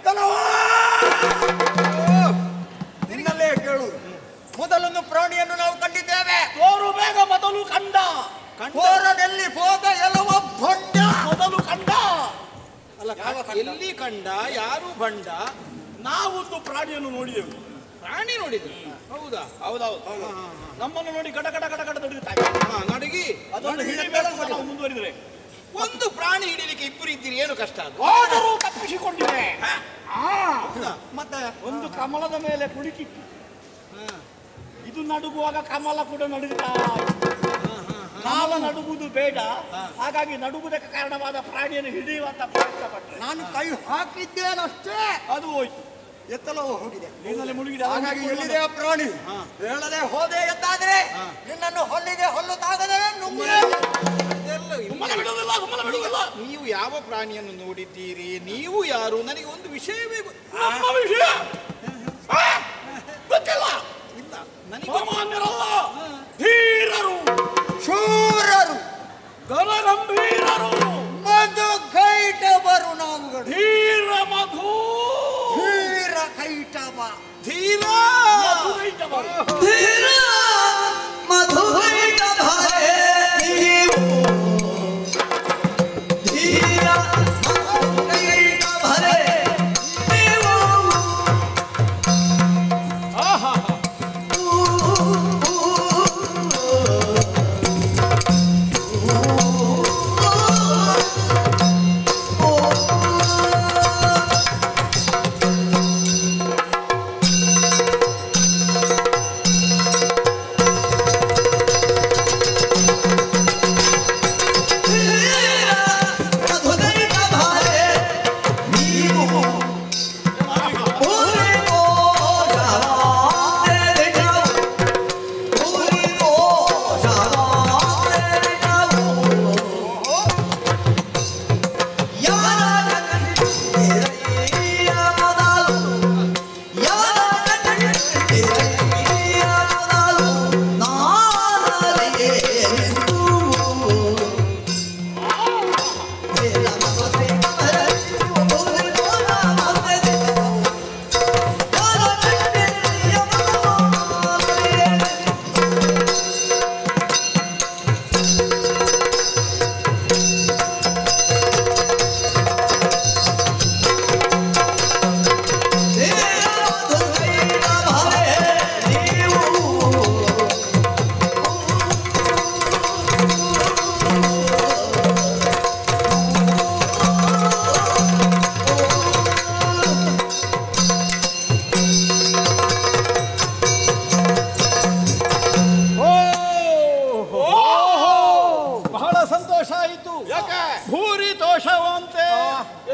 ನಿನ್ನಲ್ಲೇ ಕೇಳುವುದು, ಮೊದಲೊಂದು ಪ್ರಾಣಿಯನ್ನು ನಾವು ಕಂಡಿದ್ದೇವೆ. ತೋರು ಬೇಗ ಮೊದಲು ಕಂಡ. ಹೋರದಲ್ಲಿ ಹೋದ ಎಲವ ಭಂಡ. ಮೊದಲು ಕಂಡ. ಅಲ್ಲ, ಎಲ್ಲಿ ಕಂಡ, ಯಾರು ಬಂಡ? ನಾವೊಂದು ಪ್ರಾಣಿಯನ್ನು ನೋಡಿದೆವು. ಪ್ರಾಣಿ ನೋಡಿದ್ರು. ಹೌದಾ? ಹೌದೌದು. ನಮ್ಮನ್ನು ನೋಡಿ ಗಡ ಗಡ ಗಡ ಗಡ ದೊಡ್ಡ ಹಾ, ನಡುಗಿ ಅದನ್ನು ಹಿಡಿಬೇಕು ನಾವು ಮುಂದುವರಿದ್ರೆ. ಒಂದು ಪ್ರಾಣಿ ಹಿಡಿಲಿಕ್ಕೆ ಇಬ್ಬರು ಇದ್ದೀರಿ, ಏನು ಕಷ್ಟ ಅದು? ಆದರೂ ತಪ್ಪಿಸಿಕೊಂಡಿದೆ. ಮತ್ತೆ ಒಂದು ಕಮಲದ ಮೇಲೆ ಕುಳಿತಿತ್ತು. ಇದು ನಡುಗುವಾಗ ಕಮಲ ಕೂಡ ನಡುಗುತ್ತಾ ನಾವು ನಡುಗುವುದು ಬೇಡ. ಹಾಗಾಗಿ ನಡುಗುವುದಕ್ಕೆ ಕಾರಣವಾದ ಪ್ರಾಣಿಯನ್ನು ಹಿಡಿಯುವಂತ ಪ್ರಯತ್ನ ಪಟ್ಟೆ. ನಾನು ಕೈ ಹಾಕಿದ್ದೇನಷ್ಟೇ, ಅದು ಹೋಯ್ತು, ಎತ್ತಲವೋ ಹೋಗಿದೆ. ನೀನಲ್ಲಿ ಮುಳುಗಿದೆ. ಹಾಗಾಗಿ ಎಲ್ಲಿದೆ ಆ ಪ್ರಾಣಿ? ಹೇಳದೆ ಹೋದೆ ಎಂದಾದ್ರೆ ನಿನ್ನನ್ನು ಹೊಲ್ಲಿಗೆ ಹೊಲ್ಲು ತಾಗದೆ ನುಂಗಿದೆ. ಅದೆಲ್ಲ ಇಲ್ಲ. ಗುಮ್ಮಲ ಬಿಡುವುದಿಲ್ಲ, ಗುಮ್ಮಲ ಬಿಡುವುದಿಲ್ಲ. ನೀವು ಯಾವ ಪ್ರಾಣಿಯನ್ನು ನೋಡಿದ್ದೀರಿ? ನೀವು ಯಾರು? ನನಗೆ ಒಂದು ವಿಷಯವೇ ಗೊ- ನಮ್ಮ ವಿಷಯ ಆ? ಗೊತ್ತಿಲ್ಲ. ಇಲ್ಲ ನನಗೆ. ಸಾಮಾನ್ಯರಲ್ಲ, ಧೀರರು, ಶೂರರು, ಗಣಗಂಭೀರರು, ಮಧು ಕೈಟಬರು ನಾವುಗಳು. ಧೀರ ಮಧು ಧೀರ ಕೈಟಬ. ಧೀರ ಮಧುರೈಟವರು. ಧೀರ ಮಧುರೈಟ ಭರೆ ನೀವು. ಧೀರ ಮಧುರೈಟ ಭರೆ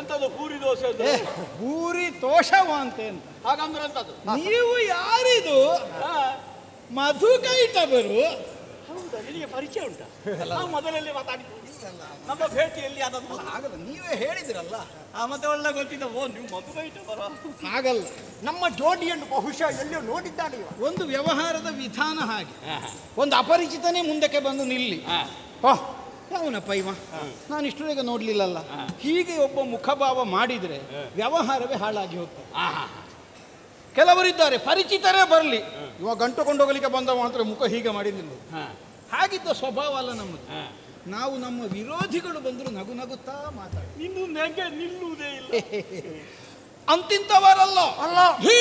ಎಂತದು ಪೂರಿ ದೋಸೆ ಅಂದ್ರೆ ಪೂರಿ ತೋಷವಾಂತೆ ಅಂತ. ಹಾಗಂದ್ರೆ ಎಂತದು? ನೀವು ಯಾರಿದು? ಮಧು ಕೈಟಬರು. ಹೌದಾ, ನಿನಗೆ ಪರಿಚಯ ಉಂಟಾ? ನಾವು ಮೊದಲಲ್ಲಿ ಮಾತಾಡಿದ್ದು ನಮ್ಮ ಭೇಟಿಯಲ್ಲಿ ಅದನ್ನು ಆಗಲ್ಲ, ನೀವೇ ಹೇಳಿದಿರಲ್ಲ. ಆ ಮತ್ತೆ ಒಳ್ಳೆ ಗೊತ್ತಿದ್ದ. ಓ, ನೀವು ಮದುವೆ ಇಟ್ಟು ಬರ. ಹಾಗಲ್ಲ, ನಮ್ಮ ಜೋಡಿಯನ್ನು ಬಹುಶಃ ಎಲ್ಲಿಯೂ ನೋಡಿದ್ದಾನೆ ಇವ. ಒಂದು ವ್ಯವಹಾರದ ವಿಧಾನ ಹಾಗೆ. ಒಂದು ಅಪರಿಚಿತನೇ ಮುಂದಕ್ಕೆ ಬಂದು ನಿಲ್ಲಿ. ಓಹ್, ಯಾವನಪ್ಪ ಇವ, ನಾನು ಇಷ್ಟರವರೆಗೆ ನೋಡ್ಲಿಲ್ಲಲ್ಲ. ಹೀಗೆ ಒಬ್ಬ ಮುಖಭಾವ ಮಾಡಿದ್ರೆ ವ್ಯವಹಾರವೇ ಹಾಳಾಗಿ ಹೋಗ್ತದೆ. ಕೆಲವರಿದ್ದಾರೆ ಪರಿಚಿತರೇ ಬರಲಿ, ಇವ ಗಂಟು ಕೊಂಡೋಗಲಿಕ್ಕೆ ಬಂದ ಮಾತ್ರ ಮುಖ ಹೀಗೆ ಮಾಡಿದ್ದಿಲ್ಲ. ಹಾಗಿದ್ದ ಸ್ವಭಾವ ಅಲ್ಲ ನಮ್ಮದು. ನಾವು ನಮ್ಮ ವಿರೋಧಿಗಳು ಬಂದ್ರು ನಗು ನಗುತ್ತಾ ಮಾತಾಡಿ. ಇನ್ನು ನೆಗೆ ನಿಲ್ಲುವುದೇ ಇಲ್ಲ. ಅಂತಿಂತವರಲ್ಲ ಅಲ್ಲ,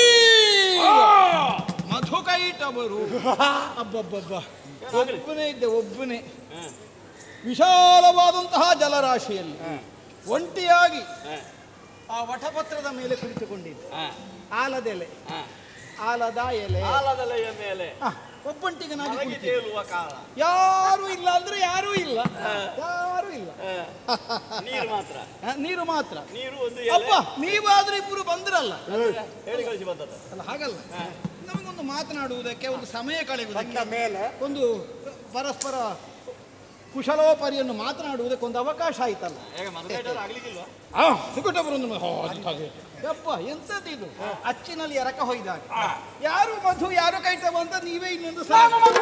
ಮಧುಕೈಟವರು. ಅಬ್ಬಬ್ಬಬ್ಬ, ಒಬ್ಬನೇ ಇದ್ದೆ, ಒಬ್ಬನೇ ವಿಶಾಲವಾದಂತಹ ಜಲರಾಶಿಯಲ್ಲಿ ಒಂಟಿಯಾಗಿ ಆ ವಟಪತ್ರದ ಮೇಲೆ ಕುಳಿತುಕೊಂಡಿದ್ದೆ. ಆಲದೆಲೆ, ಆಲದ ಎಲೆ, ಆಲದೆಲೆಯ ಮೇಲೆ ಒಬ್ಬಂಟಿಗನಾಗಿ ಒಳಗೆ ತೇಲುವ ಕಾಲ. ಯಾರು ಇಲ್ಲ ಅಂದ್ರೆ ಯಾರೂ ಇಲ್ಲ, ಯಾರು ಇಲ್ಲ, ನೀರು ಮಾತ್ರ. ಆ, ನೀರು ಮಾತ್ರ. ನೀರು ಒಂದು ಅಪ್ಪ, ನೀವಾದ್ರೂ ಇಬ್ಬರು ಬಂದ್ರಲ್ಲ. ಹೇಳಿ ಕಳಿಸಿ ಬಂದದ್ದು ಅಲ್ಲ, ಹಾಗಲ್ಲ, ನಮಗೊಂದು ಮಾತನಾಡುವುದಕ್ಕೆ ಒಂದು ಸಮಯ ಕಳೆಯುವುದಕ್ಕೆ ಮೇಲೆ ಒಂದು ಪರಸ್ಪರ ಕುಶಲೋಪರಿಯನ್ನು ಮಾತನಾಡುವುದಕ್ಕೆ ಒಂದು ಅವಕಾಶ ಆಯ್ತಲ್ಲ. ಹೇಗೆ ಮದುವೆ ಆಗ್ಲಿಕ್ಕಿಲ್ವಾ? ಆ ನಿಕಟಬರೊಂದು ಯಪ್ಪ, ಎಂತದಿದು ಅಚ್ಚಿನಲ್ಲಿ ಎರಕ ಹೊಯ್ದಾಗ. ಯಾರು ಮಧು ಯಾರು ಕೈಟವ ಅಂತ ನೀವೇ ಇನ್ನೊಂದು ಸಲ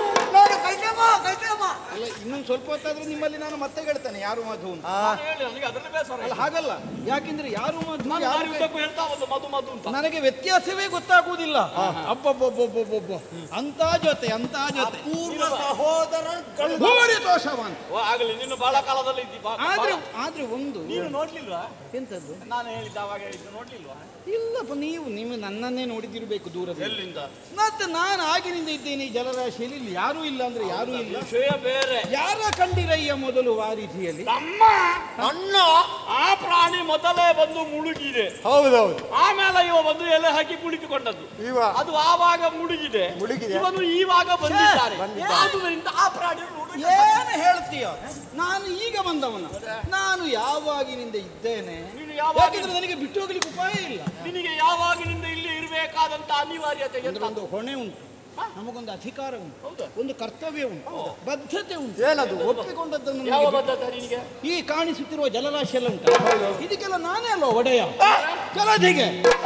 ಅಲ್ಲ, ಇನ್ನೊಂದು ಸ್ವಲ್ಪ ಹೊತ್ತಾದ್ರೆ ನಿಮ್ಮಲ್ಲಿ ನಾನು ಮತ್ತೆ ಹೇಳ್ತೇನೆ ಯಾರು ಮಧು ಅಂತ. ಹೇಳಿ, ನನಗೆ ಅದರಲ್ಲಿ ಬೇಸರ. ಅಲ್ಲ, ಹಾಗಲ್ಲ, ಯಾಕೆಂದ್ರೆ ಯಾರು ಮಧು ಯಾರು ಕೈ- ಹೇಳ್ತಾ ಒಂದು ಮಧು ಮಧು ಅಂತ ನನಗೆ ವ್ಯತ್ಯಾಸವೇ ಗೊತ್ತಾಗುವುದಿಲ್ಲ. ಅಬ್ಬಬ್ಬಬ್ಬಬ್ಬಬ್ಬ, ಅಂತ ಜೊತೆ ಅಂತ ಜೊತೆ ಪೂರ್ವ ಸಹೋದರಗಳು. ಭೂರಿ ದೋಷವಾನ್. ಓ, ಆಗಲಿ, ನೀನು ಬಹಳ ಕಾಲದಲ್ಲಿ ಇದ್ದಿ. ಬಾ- ಆದ್ರೆ ಬಾ- ಆದ್ರೆ ಒಂದು ನೀನು ನೋಡ್ಲಿಲ್ವಾ? ಎಂತದ್ದು? ನಾನು ಹೇಳಿದ್ದ ಅವಾಗ ಹೇಳಿದ್ದು ನೋಡ್ಲಿಲ್ವಾ? ಇಲ್ಲಪ್ಪ, ನೀವು ನೀವು ನನ್ನನ್ನೇ ನೋಡಿದಿರಬೇಕು ದೂರದಲ್ಲಿ. ಎಲ್ಲಿಂದ? ಮತ್ತೆ ನಾನು ಆಗಿನಿಂದ ಇದ್ದೇನೆ ಈ ಜಲರಾಶಿಯಲ್ಲಿ. ಇಲ್ಲಿ ಯಾರೂ ಇಲ್ಲ ಅಂದ್ರೆ ಯಾರೂ ಇಲ್ಲ. ವಿಷಯ ಬೇರೆ. ಯಾರ ಕಂಡಿರಯ್ಯ ಮೊದಲು ವಾರಿಧಿಯಲ್ಲಿ? ನಮ್ಮ ಅಣ್ಣ, ಆ ಪ್ರಾಣಿ ಮೊದಲೇ ಬಂದು ಮುಳುಗಿದೆ. ಹೌದೌದು, ಆಮೇಲೆ ಇವ ಬಂದು ಎಲೆ ಹಾಕಿ ಕುಳಿತುಕೊಂಡದ್ದು. ಇವ ಅದು ಆವಾಗ ಮುಳುಗಿದೆ. ಮುಳುಗಿದೆ. ಇವನು ಈವಾಗ ಬಂದಿದ್ದಾನೆ. ಬಂದಿದ್ದಾನೆ. ಆದುದರಿಂದ ಆ ಪ್ರಾಣಿ ಏನು ಹೇಳ್ತೀಯ? ನಾನು ಈಗ ಬಂದವನ. ನಾನು ಯಾವಾಗಿನಿಂದ ಇದ್ದೇನೆ. ನೀನು ಯಾವಾಗ ಯಾಕೆಂದ್ರೆ ನನಗೆ ಬಿಟ್ಟು ಹೋಗ್ಲಿಕ್ಕೆ ಉಪಾಯ ಇಲ್ಲ. ನಿನಗೆ ಯಾವಾಗಿನಿಂದ ಇಲ್ಲಿ ಇರಬೇಕಾದಂತ ಅನಿವಾರ್ಯತೆ ಎಂತ? ಅಂದ್ರೆ ಒಂದು ಹೊಣೆ ಉಂಟು, ನಮಗೊಂದು ಅಧಿಕಾರ ಉಂಟು, ಹೌದಾ? ಒಂದು ಕರ್ತವ್ಯ ಉಂಟು, ಬದ್ಧತೆ ಉಂಟು. ಏನದು? ಒಪ್ಪಿಕೊಂಡದ್ದನ್ನು ಯಾವ ನನಗೆ ಬದ್ಧತೆ ನಿನಗೆ? ಈ ಕಾಣಿಸುತ್ತಿರುವ ಜಲರಾಶಿ ಎಲ್ಲ ಉಂಟು, ಇದಕ್ಕೆಲ್ಲ ನಾನೇ ಅಲ್ವಾ ಒಡೆಯ? ಜಲಧಿಗೆ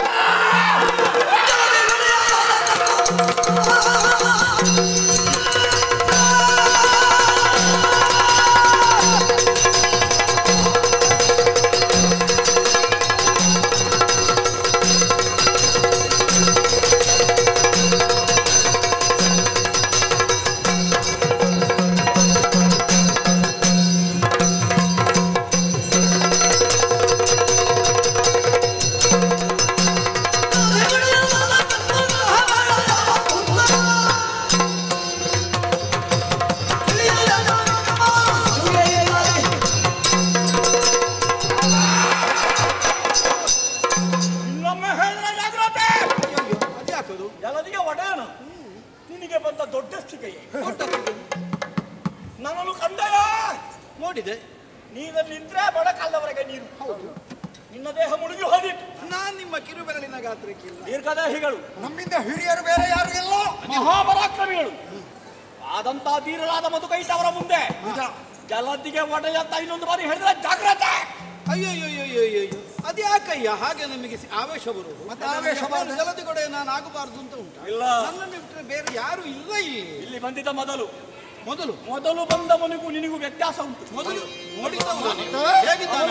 ಇನ್ನೊಮ್ಮೆ ಹೇಳಿದ್ರೆ ಜಾಗ್ರತೆ. ಅದ್ಯಾಕದು? ಜಲದಿಗೆ ಒಡೆಯನು ನಿನಗೆ ಬಂದ ದೊಡ್ಡ ಸ್ಥಿತಿ. ನನ್ನನ್ನು ಕಂಡೆಯ ನೋಡಿದೆ, ನೀನಲ್ಲಿ ನಿಂತ್ರೆ ಬಡಕಲ್ಲವರೆಗೆ ನೀರು. ಹೌದು, ನಿನ್ನ ದೇಹ ಮುಳುಗಿ ಹೋದಿತ್ತು. ನಾನ್ ನಿಮ್ಮ ಕಿರುಬೆರಳಿನ ಗಾತ್ರಕ್ಕಿಲ್ಲ. ದೀರ್ಘದೇಹಿಗಳು, ನಮ್ಮಿಂದ ಹಿರಿಯರು ಬೇರೆ ಯಾರು ಇಲ್ಲ. ಮಹಾಪರಾಕ್ರಮಿಗಳು ಆದಂತ ಧೀರರಾದ ಮಧುಕೈಟವರ ಮುಂದೆ ಜಲದಿಗೆ ಒಡೆಯ ಅಂತ ಇನ್ನೊಂದು ಬಾರಿ ಹೇಳಿದ್ರೆ ಜಾಗ್ರತೆ. ಅಯ್ಯೋಯ್ಯೋಯ್ಯೋಯ್ಯೋ, ಅದ್ಯಾಕಯ್ಯ ಹಾಗೆ ನಮಗೆ ಸಿ- ಆವೇಶ ಬರುವುದು? ಮತ್ತೆ ಆವೇಶ ಬರುವುದು? ಜಲದಿ ಕೊಡೆ ನಾನು ಆಗಬಾರ್ದು ಅಂತ ಉಂಟು. ಇಲ್ಲ. ನನ್ನನ್ನು ಬಿಟ್ಟರೆ ಬೇರೆ ಯಾರು ಇಲ್ಲ ಇಲ್ಲಿ. ಇಲ್ಲಿ ಬಂದಿದ್ದ ಮೊದಲು ಮೊದಲು ಮೊದಲು ಬಂದವನಿಗೂ ನಿನಗೂ ವ್ಯತ್ಯಾಸ ಉಂಟು. ಮೊದಲು ನೋಡಿದ್ದವನು ಹೇಗಿದ್ದಾನೆ?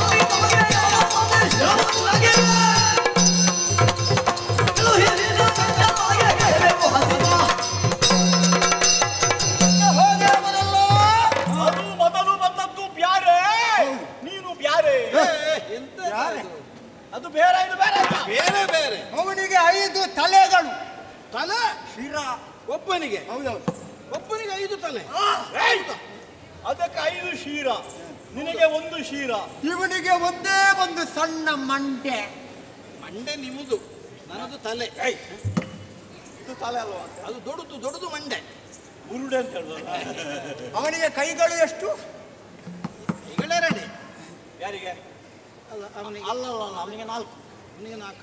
Hello, ಶಿರಾ. ಒಬ್ಬನಿಗೆ ಹೌದೌದು. ಒಬ್ಬನಿಗೆ ಐದು ತಲೆ. ಅದಕ್ಕೆ ಐದು ಶೀರ, ನಿನಗೆ ಒಂದು ಶೀರ. ಇವನಿಗೆ ಒಂದೇ ಒಂದು ಸಣ್ಣ ಮಂಡೆ. ಮಂಡೆ ನಿಮ್ಮದು, ನನ್ನದು ತಲೆ. ಇದು ತಲೆ ಅಲ್ವಾ? ಅದು ದೊಡ್ಡದು ದೊಡ್ಡದು ಮಂಡೆ. ಬುರುಡೆ ಅಂತ ಹೇಳುದಲ್ಲ. ಅವನಿಗೆ ಕೈಗಳು ಎಷ್ಟು? ಈಗಳೆರಡೆ. ಯಾರಿಗೆ? ಅಲ್ಲ ಅವನಿಗೆ ಅಲ್ಲ ಅಲ್ಲ ಅಲ್ಲ, ಅವನಿಗೆ ನಾಲ್ಕು. ಅವನಿಗೆ ನಾಲ್ಕು.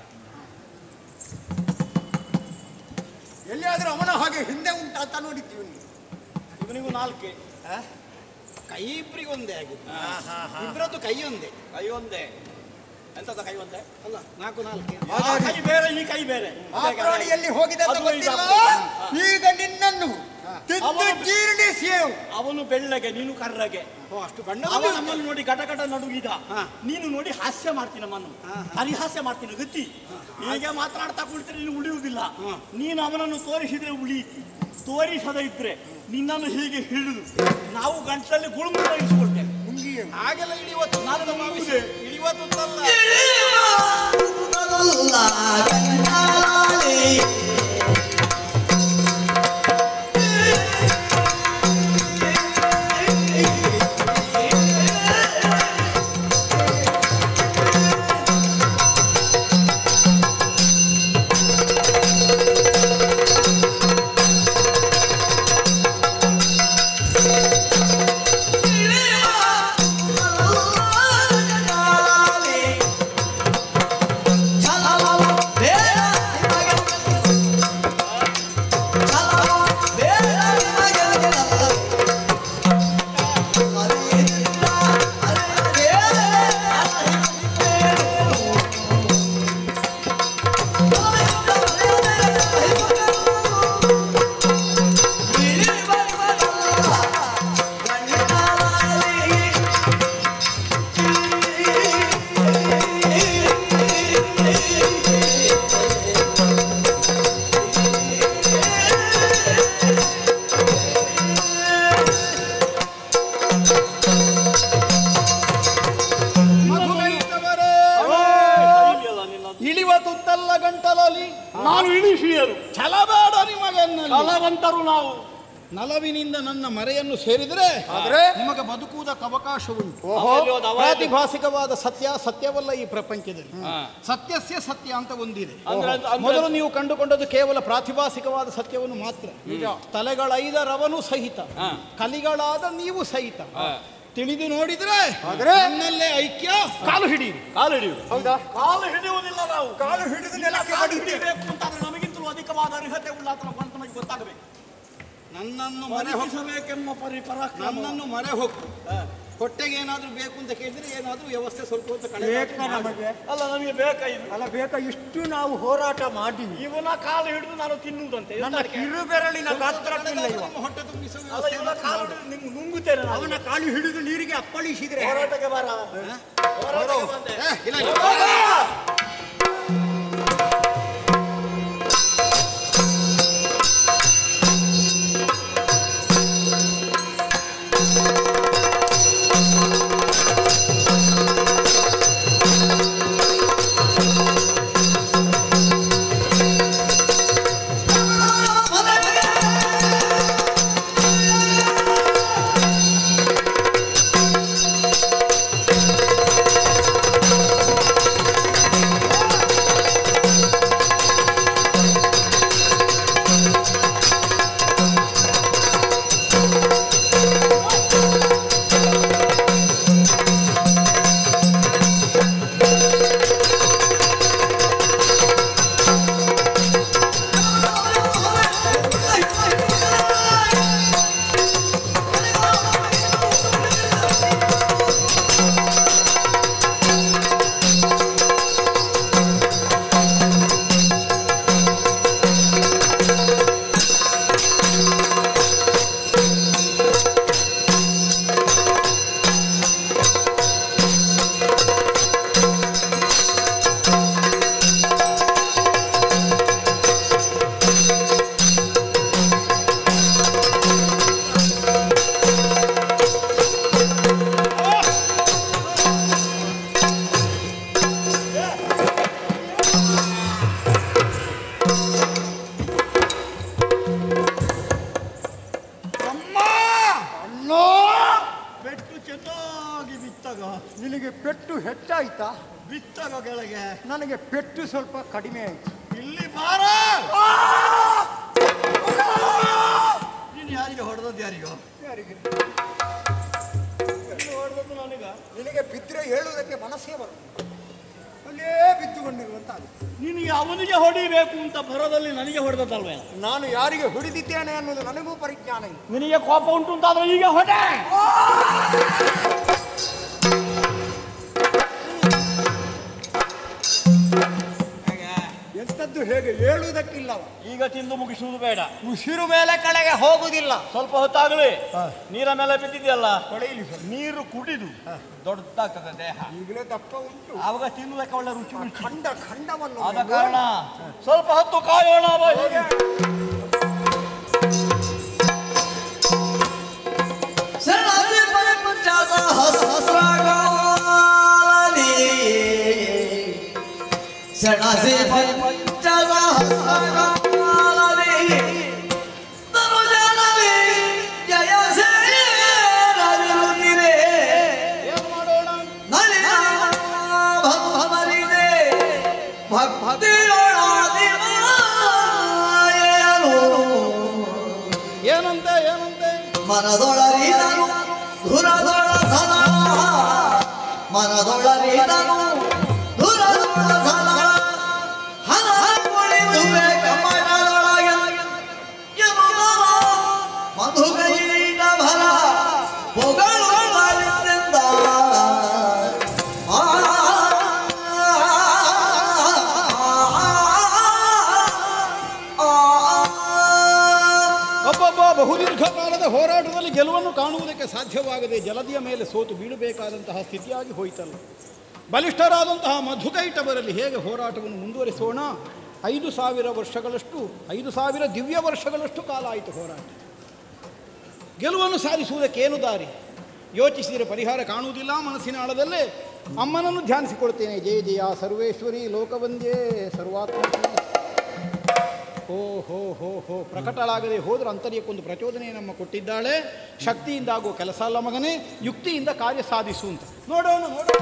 ಎಲ್ಲಿಯಾದ್ರೂ ಅವನ ಹಾಗೆ ಹಿಂದೆ ಉಂಟು ಅಂತ ನೋಡಿದ್ದೀವಿ. ಇವನಿಗೂ ನಾಲ್ಕೆ. ಕೈ ಇಬ್ಬರಿಗೆ ಒಂದೇ ಆಗಿದೆ. ಇಬ್ಬರದ್ದು ಕೈ ಒಂದೇ. ಕೈ ಒಂದೇ. ಎಂತದ ಕೈ ಒಂದೇ? ಅಲ್ಲ ನಾಲ್ಕು ನಾಲ್ಕು. ಆ ಕೈ ಬೇರೆ, ಈ ಕೈ ಬೇರೆ. ಆ ಪ್ರಾಣಿಯಲ್ಲಿ ಹೋಗಿದೆ ಅಂತ ಅದು ಗೊತ್ತಿಲ್ಲ. ಈಗ- ಈಗ ನಿನ್ನನ್ನು ತಿಂದು ಜೀರ್ಣಿಸಿ ಅವನು ಬೆಳ್ಳಗೆ, ನೀನು ಕರ್ರಗೆ. ಓ ಅಷ್ಟು ಬಣ್ಣ. ಅವ ನಮ್ಮನ್ನು ನೋಡಿ ಗಟ ಗಟ ನಡುಗಿದ. ಹಾ. ನೀನು ನೋಡಿ ಹಾಸ್ಯ ಮಾಡ್ತೀನಿ ನಮ್ಮನ್ನು, ಪರಿಹಾಸ್ಯ ಮಾಡ್ತೀನಿ ಗತಿ. ಹೀಗೆ ಮಾತನಾಡ್ತಾ ಕುಳಿತರೆ ನೀನು ಉಳಿಯುವುದಿಲ್ಲ. ನೀನು ಅವನನ್ನು ತೋರಿಸಿದ್ರೆ ಉಳಿ, ತೋರಿಸದ ಇದ್ರೆ ನಿನ್ನನ್ನು ಹೀಗೆ ಹಿಡಿದು ನಾವು ಗಂಟಲಲ್ಲಿ ಗುಳುಮು ಇರಿಸಿಕೊಳ್ತೇವೆ. ಹಾಗೆಲ್ಲ ಇಳಿವತ್ತು ನಾನು ನಮಗೆ ಇಳಿವತ್ತಲ್ಲ. ಇಳಿವತ್ತಲ್ಲ ಗಂಟಲಲ್ಲಿ ನಾನು ಇಳಿಸಿಯರು ಛಲಬೇಡ ನಿಮಗನ್ನಲ್ಲಿ. ಫಲವಂತರು ನಾವು. ನಲವಿನಿಂದ ನನ್ನ ಮರೆಯನ್ನು ಸೇರಿದರೆ ಆದ್ರೆ ನಿಮಗೆ ಬದುಕುವುದಕ್ಕೆ ಅವಕಾಶ ಉಂಟು. ಅವರಲ್ಲಿ ಹೋದ ಅವ- ಪ್ರಾತಿಭಾಸಿಕವಾದ ಸತ್ಯ ಸತ್ಯವಲ್ಲ ಈ ಪ್ರಪಂಚದಲ್ಲಿ. ಸತ್ಯಸ್ಯ ಸತ್ಯ ಅಂತ ಒಂದಿದೆ. ಅಂದ್ರೆ- ಅಂದ್ರೆ- ಮೊದಲು ನೀವು ಕಂಡುಕೊಂಡದ್ದು ಕೇವಲ ಪ್ರಾತಿಭಾಸಿಕವಾದ ಸತ್ಯವನ್ನು ಮಾತ್ರ. ತಲೆಗಳೈದರವನು ಸಹಿತ, ಕಲಿಗಳಾದ ನೀವು ಸಹಿತ ತಿಳಿದು ನೋಡಿದ್ರೆ ನನ್ನಲ್ಲೇ ಐಕ್ಯ. ಕಾಲು ಹಿಡಿಯಿರಿ. ಕಾಲು ಹಿಡಿಯುವುದು. ಹೌದಾ? ಕಾಲು ಹಿಡಿಯುವುದಿಲ್ಲ ನಾವು. ಕಾಲು ಹಿಡಿದು ನೆಲಕ್ಕೆ ಕಾಲು ಬಡಿಯುತ್ತೇವೆ. ಹಿಡಿಯಬೇಕು ಅಂತಾದ್ರೆ ನಮಗಿಂತಲೂ ಅಧಿಕವಾದ ಅರ್ಹತೆ ಉಳ್ಳ ಅಂತ ನಮಗೆ ಗೊತ್ತಾಗಬೇಕು. ನನ್ನನ್ನು ಮರೆ ಹೋಗು, ಮರೆಸಬೇಕೆಂಬ ಪರಿ ಪರಾಕ್ರಮ. ನನ್ನನ್ನು ಮರೆ ಹೋಗು. ಹೊಟ್ಟೆಗೆ ಏನಾದ್ರೂ ಬೇಕು ಅಂತ ಕೇಳಿದ್ರೆ ಏನಾದ್ರೂ ವ್ಯವಸ್ಥೆ ಸ್ವಲ್ಪ ಹೊತ್ತು ಕಳೆ ಬೇಕಾ ನಮಗೆ? ಅಲ್ಲ ನಮಗೆ ಬೇಕಾ ಇದು? ಅಲ್ಲ ಬೇಕಾ? ಇಷ್ಟು ನಾವು ಹೋರಾಟ ಮಾಡಿ ಇವನ ಕಾಲು ಹಿಡಿದು ನಾನು ತಿನ್ನುವುದಂತೆ. ನನ್ನ ಕಿರುಬೆರಳಿನ ಗಾತ್ರಕ್ಕಿಲ್ಲ ಇವ. ನಿಮ್ಮ ಹೊಟ್ಟೆ ತುಂಬಿಸುವ ಅಲ್ಲ ಇವನ ಕಾಲು ಹಿಡಿದು ನಿಮ್ಗೆ ನುಂಗುತ್ತೇನೆ ನಾನು. ಅವನ ಕಾಲು ಹಿಡಿದು ನೀರಿಗೆ ಅಪ್ಪಳಿಸಿದ್ರೆ ಹೋರಾಟಕ್ಕೆ ಬರ. ಹೋರಾಟಕ್ಕೆ ಬಂದೆ. ಏ, ಇಲ್ಲ, ಇಲ್ಲ. Thank you. ಹೆಚ್ಚಾಯ್ತಾ? ಬಿತ್ತಗ ಕೆಳಗೆ. ನನಗೆ ಪೆಟ್ಟು ಸ್ವಲ್ಪ ಕಡಿಮೆ ಆಯ್ತು. ಇಲ್ಲಿ ಬಾರ. ನೀನು ಯಾರಿಗೆ ಹೊಡೆದದ್ದು? ಯಾರಿಗೋ ಯಾರಿಗೆ ಹೊಡೆದದ್ದು? ನನಗ. ನಿನಗೆ ಬಿದ್ದರೆ ಹೇಳುವುದಕ್ಕೆ ಮನಸ್ಸೇ ಬರ್ತದೆ. ಅಲ್ಲೇ ಬಿದ್ದುಕೊಂಡಿರುವಂತ ನಿನಗೆ ಅವನಿಗೆ ಹೊಡಿಬೇಕು ಅಂತ ಭರದಲ್ಲಿ ನನಗೆ ಹೊಡೆದಲ್ವೇ? ನಾನು ಯಾರಿಗೆ ಹೊಡೆದಿದ್ದೇನೆ ಅನ್ನೋದು ನನಗೂ ಪರಿಜ್ಞಾನ ಇಲ್ಲ. ನಿನಗೆ ಕೋಪ ಉಂಟು ಅಂತಾದ್ರೆ ಈಗ ಹೊಡೆ. ಎಂಥದ್ದು ಹೇಗೆ ಹೇಳುವುದಕ್ಕಿಲ್ಲವ. ಈಗ ತಿಂದು ಮುಗಿಸುವುದು ಬೇಡ. ಉಸಿರು ಮೇಲೆ ಕಡೆಗೆ ಹೋಗುವುದಿಲ್ಲ. ಸ್ವಲ್ಪ ಹೊತ್ತಾಗಲಿ. ಹಾ. ನೀರ ಮೇಲೆ ಬಿದ್ದಿದೆಯಲ್ಲ, ಹೊಡೆಯಲಿ ಸರ್. ನೀರು ಕುಡಿದು ದೊಡ್ಡದಾಗ್ತದೆ ದೇಹ. ಈಗಲೇ ದಪ್ಪ ಉಂಟು. ಆವಾಗ ತಿನ್ನುವುದಕ್ಕೆ ಒಳ್ಳೆ ರುಚಿ ಉಂಟು. ಖಂಡ ಖಂಡವನ್ನು ಆದ ಕಾರಣ ಸ್ವಲ್ಪ ಹೊತ್ತು ಕಾಯೋಣ. ಬಾ ಹೀಗೆ. ಶರಣಾಸಿ ಪಂಚಾಸ ಸಹಸ್ರಗಾಲನಿ ಶರಣಾಸಿ ಪಂಚಾಸ ಸಹಸ್ರಗಾಲನಿ ತನು ಜನನಿ ಜಯ ಸೇರಿ ರವಿರುತ್ತಿರೆ ಏನ್ ಮಾಡೋಣ? ನಳಿನ ಭವರಿದೆ ಭಕ್ತಿಯೊಳಾದಿ ಮಾಯೆಯನು ಏನಂತೆ ಏನಂತೆ? ಮನದೊಳರಿದನು ಧುರದೊಳ ಸದಾ ಮನದೊಳರಿದನು ಧುರದೊಳ ಸದಾ ಹನ ಕುಳಿದುವೆ ಕಮಟದೊಳಗೆ ಎನ್ನುವುದರ ಮಧುಗೈಟ ಭರ ಪೊಗಳು ಮಾಡಿದ್ರಿಂದ ಆ ಒಬ್ಬೊಬ್ಬ ಬಹುದೀರ್ಘ ಕಾಲದ ಹೋರಾಟದಲ್ಲಿ ಗೆಲುವನ್ನು ಕಾಣುವುದಕ್ಕೆ ಸಾಧ್ಯವಾಗದೆ ಜಲದಿಯ ಮೇಲೆ ಸೋತು ಬೀಳಬೇಕಾದಂತಹ ಸ್ಥಿತಿಯಾಗಿ ಹೋಯಿತಲ್ಲ. ಬಲಿಷ್ಠರಾದಂತಹ ಮಧುಕೈಟ ಬರಲಿ ಹೇಗೆ ಹೋರಾಟವನ್ನು ಮುಂದುವರಿಸೋಣ. ಐದು ಸಾವಿರ ವರ್ಷಗಳಷ್ಟು ಐದು ಸಾವಿರ ದಿವ್ಯ ವರ್ಷಗಳಷ್ಟು ಕಾಲ ಆಯಿತು ಹೋರಾಟ. ಗೆಲುವನ್ನು ಸಾಧಿಸುವುದಕ್ಕೇನು ದಾರಿ ಯೋಚಿಸಿದರೆ ಪರಿಹಾರ ಕಾಣುವುದಿಲ್ಲ. ಮನಸ್ಸಿನ ಆಳದಲ್ಲೇ ಅಮ್ಮನನ್ನು ಧ್ಯಾನಿಸಿಕೊಳ್ತೇನೆ. ಜಯ ಜಯ ಸರ್ವೇಶ್ವರಿ ಲೋಕವಂದ್ಯೇ ಸರ್ವಾತ್ಮ. ಹೋ ಹೋ ಹೋ ಹೋ ಪ್ರಕಟಳಾಗದೆ ಹೋದ್ರೆ ಅಂತರ್ಯಕ್ಕೊಂದು ಪ್ರಚೋದನೆ ನಮ್ಮ ಕೊಟ್ಟಿದ್ದಾಳೆ. ಶಕ್ತಿಯಿಂದ ಆಗುವ ಕೆಲಸ ಅಲ್ಲ ಮಗನೇ, ಯುಕ್ತಿಯಿಂದ ಕಾರ್ಯ ಸಾಧಿಸು ಅಂತ. ನೋಡೋಣ ನೋಡೋಣ.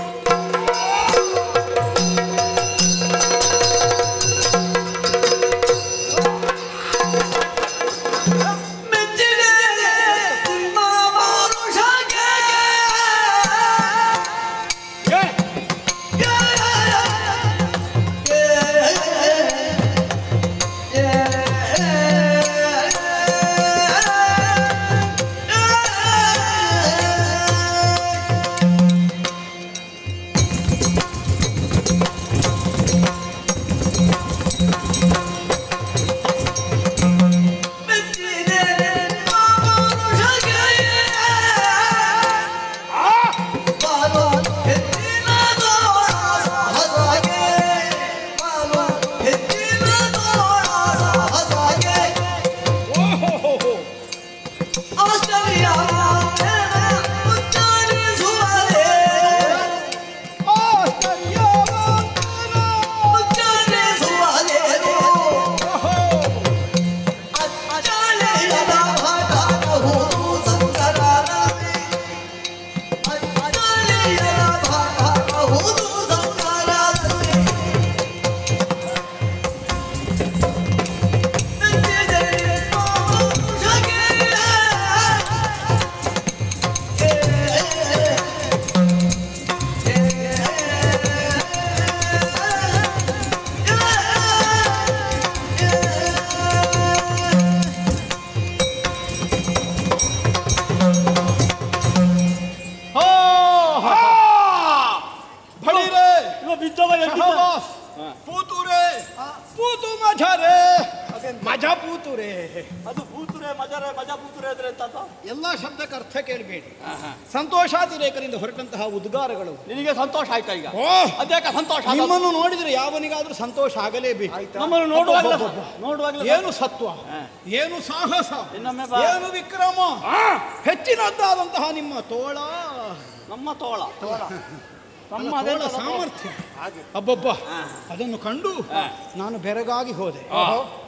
ಮಜಾ ಪೂತುರೆ. ಅದು ಭೂತುರೆ ಮಜರೆ ಮಜಾ ಭೂತುರೆ ಅಂದ್ರೆ ಎಂತ? ಎಲ್ಲ ಶಬ್ದಕ್ಕೆ ಅರ್ಥ ಕೇಳಬೇಡಿ. ಸಂತೋಷಾತಿರೇಕರಿಂದ ಹೊರಟಂತಹ ಉದ್ಗಾರಗಳು. ನಿನಗೆ ಸಂತೋಷ ಆಯ್ತಾ ಈಗ? ಓ ಅದ್ಯಾಕೆ ಸಂತೋಷ? ನಿಮ್ಮನ್ನು ನೋಡಿದ್ರೆ ಯಾವನಿಗಾದ್ರೂ ಸಂತೋಷ ಆಗಲೇಬೇಕು. ನಮ್ಮನ್ನು ನೋಡುವಾಗಲೇ ನೋಡುವಾಗಲೇ ಏನು ಸತ್ವ, ಏನು ಸಾಹಸ, ಇನ್ನೊಮ್ಮೆ ಬಾ. ಏನು ವಿಕ್ರಮ, ಹೆಚ್ಚಿನದ್ದಾದಂತಹ ನಿಮ್ಮ ತೋಳ, ನಮ್ಮ ತೋಳ ತೋಳ ನಮ್ಮ ತೋಳ ಅದೆಲ್ಲ ಸಾಮರ್ಥ್ಯ ಅಬ್ಬಬ್ಬ. ಅದನ್ನು ಕಂಡು ನಾನು ಬೆರಗಾಗಿ ಹೋದೆ.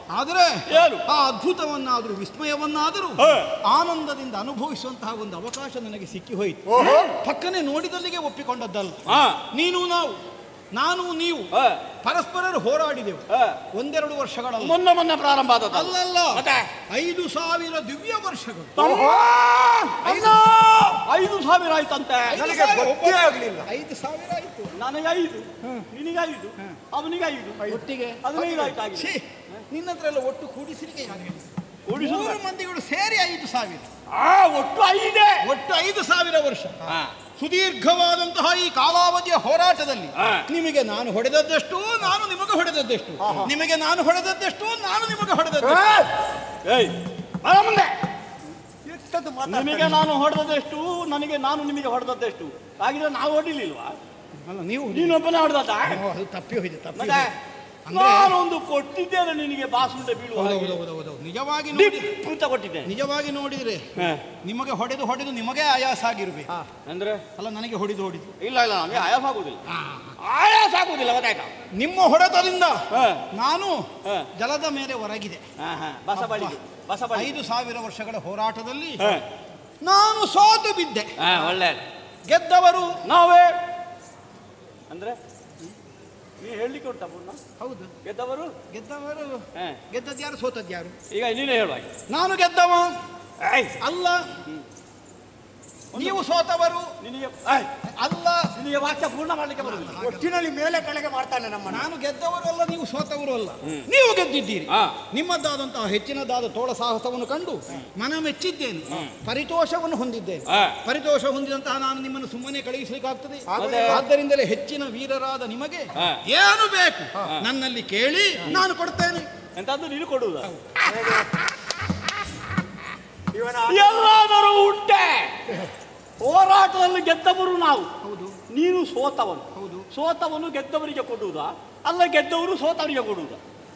ಆದರೆ ಏನು? ಆ ಅದ್ಭುತವನ್ನಾದರೂ ವಿಸ್ಮಯವನ್ನಾದರೂ ಆನಂದದಿಂದ ಅನುಭವಿಸುವಂತಹ ಒಂದು ಅವಕಾಶ ನನಗೆ ಸಿಕ್ಕಿ ಹೋಯಿತು. ಪಕ್ಕನೆ ನೋಡಿದಲ್ಲಿಗೆ ಒಪ್ಪಿಕೊಂಡದ್ದಲ್ಲ. ನೀನು ನಾವು ನಾನು ನೀವು ಪರಸ್ಪರರು ಹೋರಾಡಿದೆವು ಒಂದೆರಡು ವರ್ಷಗಳ ಮೊನ್ನೆ ಮೊನ್ನೆ ಪ್ರಾರಂಭ ಆದದ್ದು ಅಲ್ಲಲ್ಲ, ಐದು ಸಾವಿರ ದಿವ್ಯ ವರ್ಷಗಳು. ಐದು ಸಾವಿರ ಆಯ್ತಂತೆ. ಐದು ಸಾವಿರ ಆಯ್ತು. ನನಗೆ ಐದು, ನಿನಗೆ ಐದು, ಅವನಿಗೆ ಐದು, ಒಟ್ಟಿಗೆ ಹದಿನೈದು ಆಯ್ತು. ನಿನ್ನ ಹತ್ರ ಎಲ್ಲ ಒಟ್ಟು ಕೂಡಿಸಲಿಕ್ಕೆ ಮೂರು ಮಂದಿಗಳು ಸೇರಿ ಐದು ಸಾವಿರ. ಒಟ್ಟು ಐದೇ, ಒಟ್ಟು ಐದು ಸಾವಿರ ವರ್ಷ ಸುದೀರ್ಘವಾದಂತಹ ಈ ಕಾಲಾವಧಿಯ ಹೋರಾಟದಲ್ಲಿ ನಿಮಗೆ ನಾನು ಹೊಡೆದದ್ದೆಷ್ಟು, ನಾನು ನಿಮಗೆ ಹೊಡೆದದ್ದೆಷ್ಟು, ನಿಮಗೆ ನಾನು ಹೊಡೆದದ್ದೆಷ್ಟು, ನಾನು ನಿಮಗೆ ಹೊಡೆದದ್ದೆಷ್ಟು. ನಿಮಗೆ ನಾನು ಹೊಡೆದದ್ದೆಷ್ಟು, ನನಗೆ ನಾನು ನಿಮಗೆ ಹೊಡೆದದ್ದೆಷ್ಟು. ಹಾಗಿದ್ರೆ ನಾವು ಹೊಡಿಲಿಲ್ವಾ? ಅಲ್ಲ, ನೀವು ನೀನೊಬ್ಬನೇ ಹೊಡೆದದ್ದ? ಅದು ತಪ್ಪಿ ಹೋಯ್ತು. ತಪ್ಪಿ ನಾನೊಂದು ಕೊಟ್ಟಿದ್ದೇನೆ ನಿನಗೆ ಬಾಸುಂಡೆ ಬೀಳುವ ನಿಜವಾಗಿ ಪೂತ ಕೊಟ್ಟಿದ್ದೇನೆ. ನಿಜವಾಗಿ ನೋಡಿದ್ರೆ ನಿಮಗೆ ಹೊಡೆದು ಹೊಡೆದು ನಿಮಗೆ ಆಯಾಸ ಆಗಿರ್ಬೇಕು. ಅಂದ್ರೆ ಅಲ್ಲ, ನನಗೆ ಹೊಡೆದು ಹೊಡೆದು ಇಲ್ಲ ಇಲ್ಲ ನಮಗೆ ಆಯಾಸ ಆಗುದಿಲ್ಲ, ಆಯಾಸ ಆಗುದಿಲ್ಲ. ಗೊತ್ತಾಯ್ತಾ? ನಿಮ್ಮ ಹೊಡೆತದಿಂದ ನಾನು ಜಲದ ಮೇಲೆ ಹೊರಗಿದೆ. ಬಸ ಬಳಿ ಬಸ ಬಳಿ ಐದು ಸಾವಿರ ವರ್ಷಗಳ ಹೋರಾಟದಲ್ಲಿ ನಾನು ಸೋತು ಬಿದ್ದೆ. ಒಳ್ಳೆ ಗೆದ್ದವರು ನಾವೇ. ಅಂದ್ರೆ ನೀ ಹೇಳಲಿಕ್ಕೆ ಉಂಟ ಪೂರ್ಣ? ಹೌದು. ಗೆದ್ದವರು ಗೆದ್ದವರು ಗೆದ್ದದ್ದು ಯಾರು, ಸೋತದ್ದು ಯಾರು? ಈಗ ನೀನೇ ಹೇಳುವ. ನಾನು ಗೆದ್ದವ ಅಲ್ಲ, ನೀವು ಸೋತವರು. ನಿನಗೆ ಅಲ್ಲ, ನಿನಗೆ ವಾಕ್ಯ ಪೂರ್ಣ ಮಾಡಲಿಕ್ಕೆ ಬರುವುದಿಲ್ಲ. ಒಟ್ಟಿನಲ್ಲಿ ಮೇಲೆ ಕೆಳಗೆ ಮಾಡ್ತಾನೆ ನಮ್ಮ. ನಾನು ಗೆದ್ದವರು ಅಲ್ಲ, ನೀವು ಸೋತವರು ಅಲ್ಲ. ನೀವು ಗೆದ್ದಿದ್ದೀರಿ. ನಿಮ್ಮದಾದಂತಹ ಹೆಚ್ಚಿನದಾದ ತೋಳ ಸಾಹಸವನ್ನು ಕಂಡು ಮನ ಮೆಚ್ಚಿದ್ದೇನೆ, ಪರಿತೋಷವನ್ನು ಹೊಂದಿದ್ದೇನೆ. ಪರಿತೋಷ ಹೊಂದಿದಂತಹ ನಾನು ನಿಮ್ಮನ್ನು ಸುಮ್ಮನೆ ಕಳುಹಿಸಲಿಕ್ಕಾಗ್ತದೆ? ಆದ್ದರಿಂದಲೇ ಹೆಚ್ಚಿನ ವೀರರಾದ ನಿಮಗೆ ಏನು ಬೇಕು ನನ್ನಲ್ಲಿ ಕೇಳಿ, ನಾನು ಕೊಡ್ತೇನೆ. ಎಂತದ್ದು ನೀನು ಕೊಡುವುದ? ಎಲ್ಲಾದರೂ ಉಂಟೆ. ಹೋರಾಟದಲ್ಲಿ ಗೆದ್ದವರು ನಾವು. ಹೌದು. ನೀನು ಸೋತವನು. ಹೌದು. ಸೋತವನು ಗೆದ್ದವರಿಗೆ ಕೊಡುವುದಾ, ಅಲ್ಲ ಗೆದ್ದವರು ಸೋತವರಿಗೆ ಕೊಡುವುದಾ?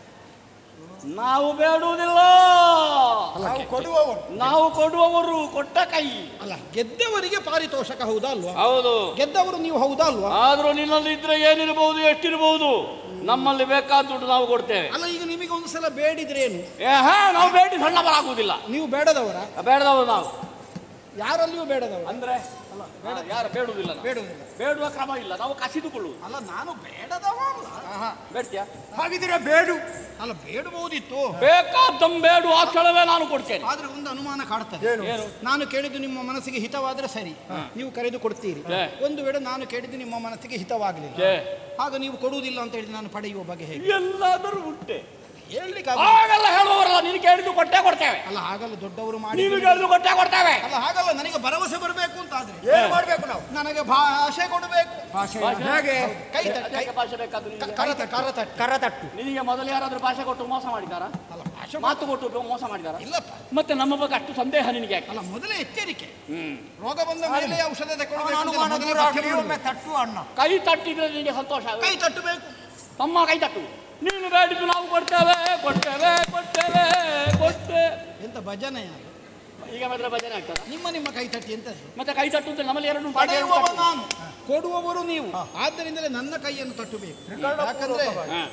ನಾವು ಬೇಡುವುದಿಲ್ಲ, ಕೊಡುವವರು. ನಾವು ಕೊಡುವವರು. ಕೊಟ್ಟ ಕೈ. ಅಲ್ಲ, ಗೆದ್ದವರಿಗೆ ಪಾರಿತೋಷಕ ಹೌದಾ ಅಲ್ವಾ? ಹೌದು. ಗೆದ್ದವರು ನೀವು ಹೌದಾ ಅಲ್ವಾ? ಆದ್ರೂ ನಿನ್ನಲ್ಲಿ ಇದ್ರೆ ಏನಿರಬಹುದು, ಎಷ್ಟಿರಬಹುದು, ನಮ್ಮಲ್ಲಿ ಬೇಕಾದ ದುಡ್ಡು ನಾವು ಕೊಡ್ತೇವೆ. ಅಲ್ಲ, ಈಗ ನಿಮಗೆ ಒಂದು ಸಲ ಬೇಡಿದ್ರೇನು? ಹಾ, ನಾವು ಬೇಡಿ ಸಣ್ಣವರಾಗುವುದಿಲ್ಲ. ನೀವು ಬೇಡದವರ? ಬೇಡದವರು ನಾವು. ಯಾರಲ್ಲಿಯೂ ಬೇಡದವರು ಅಂದ್ರೆ ಅಲ್ಲ, ಯಾರು ಬೇಡುವುದಿಲ್ಲ. ಬೇಡುವುದಿಲ್ಲ. ಬೇಡುವ ಕ್ರಮ ಇಲ್ಲ, ನಾವು ಕಸಿದುಕೊಳ್ಳುವುದು. ಅಲ್ಲ, ನಾನು ಬೇಡದವ ಅಲ್ಲ. ಬೇಡ್ತೀಯಾ? ಹಾಗಿದ್ರೆ ಬೇಡು. ಅಲ್ಲ, ಬೇಡಬಹುದಿತ್ತು. ಬೇಕಾದ್ದಂ ಬೇಡು, ಆ ಕ್ಷಣವೇ ನಾನು ಕೊಡ್ತೇನೆ. ಆದ್ರೆ ಒಂದು ಅನುಮಾನ ಕಾಡ್ತದೆ. ಏನು? ನಾನು ಕೇಳಿದ್ದು ನಿಮ್ಮ ಮನಸ್ಸಿಗೆ ಹಿತವಾದ್ರೆ ಸರಿ, ನೀವು ಕರೆದು ಕೊಡ್ತೀರಿ. ಒಂದು ವೇಳೆ ನಾನು ಕೇಳಿದ್ದು ನಿಮ್ಮ ಮನಸ್ಸಿಗೆ ಹಿತವಾಗಲಿಲ್ಲ, ಆಗ ನೀವು ಕೊಡುವುದಿಲ್ಲ ಅಂತ ಹೇಳಿದ್ರೆ ನಾನು ಪಡೆಯುವ ಬಗೆ ಹೇಗೆ? ಎಲ್ಲಾದರೂ ಉಂಟೆ ಹೇಳಲಿಕ್ಕೆ ಹಾಗಲ್ಲ, ಹೇಳುವವರಲ್ಲ. ನೀನು ಕೇಳಿದ್ದು ಕೊಟ್ಟೆ ಕೊಡ್ತೇವೆ. ಅಲ್ಲ, ಹಾಗಲ್ಲ, ದೊಡ್ಡವರು ಮಾಡಿ. ನೀನು ಕೇಳಿದ್ದು ಕೊಟ್ಟೆ ಕೊಡ್ತೇವೆ. ಅಲ್ಲ, ಹಾಗಲ್ಲ, ನನಗೆ ಭರವಸೆ ಬರಬೇಕು ಅಂತ ಆದ್ರೆ ಏನು ಮಾಡ್ಬೇಕು ನಾವು? ನನಗೆ ಭಾಷೆ ಕೊಡಬೇಕು. ಹೇಗೆ? ಕೈ ತಟ್ಟಿ, ಭಾಷೆ ಬೇಕಾದ್ರೆ ಕರತಟ್ಟು, ಕರತಟ್ಟು, ಕರತಟ್ಟು. ನಿನಗೆ ಮೊದಲು ಯಾರಾದ್ರೂ ಭಾಷೆ ಕೊಟ್ಟು ಮೋಸ ಮಾಡಿದಾರ? ಅಲ್ಲ, ಭಾಷೆ ಮಾತು ಕೊಟ್ಟು ಮೋಸ ಮಾಡಿದಾರ? ಇಲ್ಲಪ್ಪ. ಮತ್ತೆ ನಮ್ಮ ಬಗ್ಗೆ ಅಷ್ಟು ಸಂದೇಹ ನಿನಗೆ ಯಾಕೆ? ಅಲ್ಲ, ಮೊದಲೇ ಎಚ್ಚರಿಕೆ. ಹ್ಮ್. ರೋಗ ಬಂದ ಮೇಲೆ ಔಷಧ ತಗೊಳ್ಬೇಕು. ಅನುಮಾನ ತಟ್ಟು ಅಣ್ಣ. ಕೈ ತಟ್ಟಿದ್ರೆ ನಿನಗೆ ಸಂತೋಷ. ಕೈ ತಟ್ಟಬೇಕು. ತಮ್ಮ ಕೈ ತಟ್ಟು. ನೀನು ಬೇಡಿದ್ದು ನಾವು ಕೊಡ್ತೇವೆ, ಕೊಡ್ತೇವೆ, ಕೊಡ್ತೇವೆ, ಕೊಡ್ತೇ. ಎಂತ ಭಜನೆ ಯಾರು? ಈಗ ಮಾತ್ರ ಭಜನೆ ಆಗ್ತದ? ನಿಮ್ಮ ನಿಮ್ಮ ಕೈ ತಟ್ಟಿ ಎಂತ? ಮತ್ತೆ ಕೈ ತಟ್ಟು ಅಂತ ನಮ್ಮಲ್ಲಿ ಎರಡು ಪಡೆಯುವವ ನಾನು, ಕೊಡುವವರು ನೀವು. ಆದ್ದರಿಂದಲೇ ನನ್ನ ಕೈಯನ್ನು ತಟ್ಟಬೇಕು. ಯಾಕಂದ್ರೆ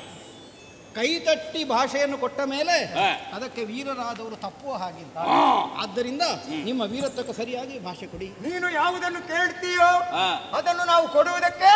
ಕೈ ತಟ್ಟಿ ಭಾಷೆಯನ್ನು ಕೊಟ್ಟ ಮೇಲೆ ಅದಕ್ಕೆ ವೀರರಾದವರು ತಪ್ಪುವ ಹಾಗಿಲ್ಲ. ಆದ್ದರಿಂದ ನಿಮ್ಮ ವೀರತ್ವಕ್ಕೆ ಸರಿಯಾಗಿ ಭಾಷೆ ಕೊಡಿ. ನೀನು ಯಾವುದನ್ನು ಕೇಳ್ತೀಯೋ ಅದನ್ನು ನಾವು ಕೊಡುವುದಕ್ಕೆ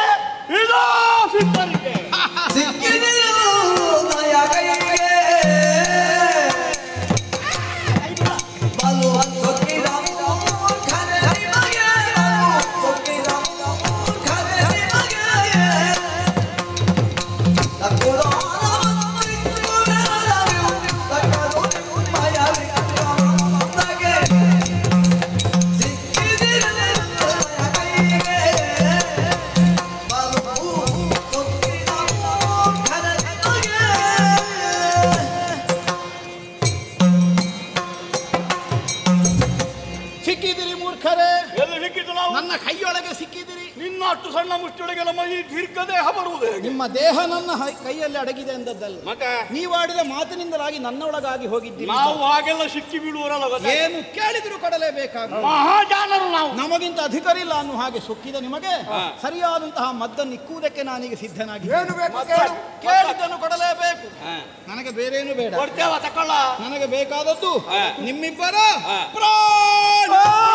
ನನ್ನ ಕೈಯೊಳಗೆ ಸಿಕ್ಕಿದಿರಿ. ನಿನ್ನ ಅಷ್ಟು ಸಣ್ಣ ಮುಷ್ಟಿಯೊಳಗೆ ನಮ್ಮ ಈ ದೀರ್ಘ ದೇಹ ಬರುವುದು ಹೇಗೆ? ನಿಮ್ಮ ದೇಹ ನನ್ನ ಹೈ- ಕೈಯಲ್ಲಿ ಅಡಗಿದೆ ಎಂದದ್ದಲ್ಲ, ಮತ್ತೆ ನೀವಾಡಿದ ಮಾತಿನಿಂದಲಾಗಿ ನನ್ನೊಳಗಾಗಿ ಹೋಗಿದ್ದೀರಿ. ನಾವು ಹಾಗೆಲ್ಲ ಸಿಕ್ಕಿ ಬೀಳುವರಲ್ಲ ಗೊತ್ತಾ? ಏನು ಕೇಳಿದ್ರು ಕೊಡಲೇಬೇಕಾಗ ಮಹಾಜಾನರು ನಾವು. ನಮಗಿಂತ ಅಧಿಕಾರ ಇಲ್ಲ ಅನ್ನೋ ಹಾಗೆ ಸೊಕ್ಕಿದ ನಿಮಗೆ ಸರಿಯಾದಂತಹ ಮದ್ದನ್ನು ಇಕ್ಕುವುದಕ್ಕೆ ನಾನೀಗ ಸಿದ್ಧನಾಗಿದ್ದೇನೆ. ಏನು ಬೇಕು ಕೇಳು. ಕೇಳಿದ್ದನ್ನು ಕೊಡಲೇಬೇಕು. ನನಗೆ ಬೇರೇನು ಬೇಡ. ಕೊಡ್ತೇವ ತಕೊಳ್ಳ. ನನಗೆ ಬೇಕಾದದ್ದು ನಿಮ್ಮಿಬ್ಬರ ಪ್ರಾಣ.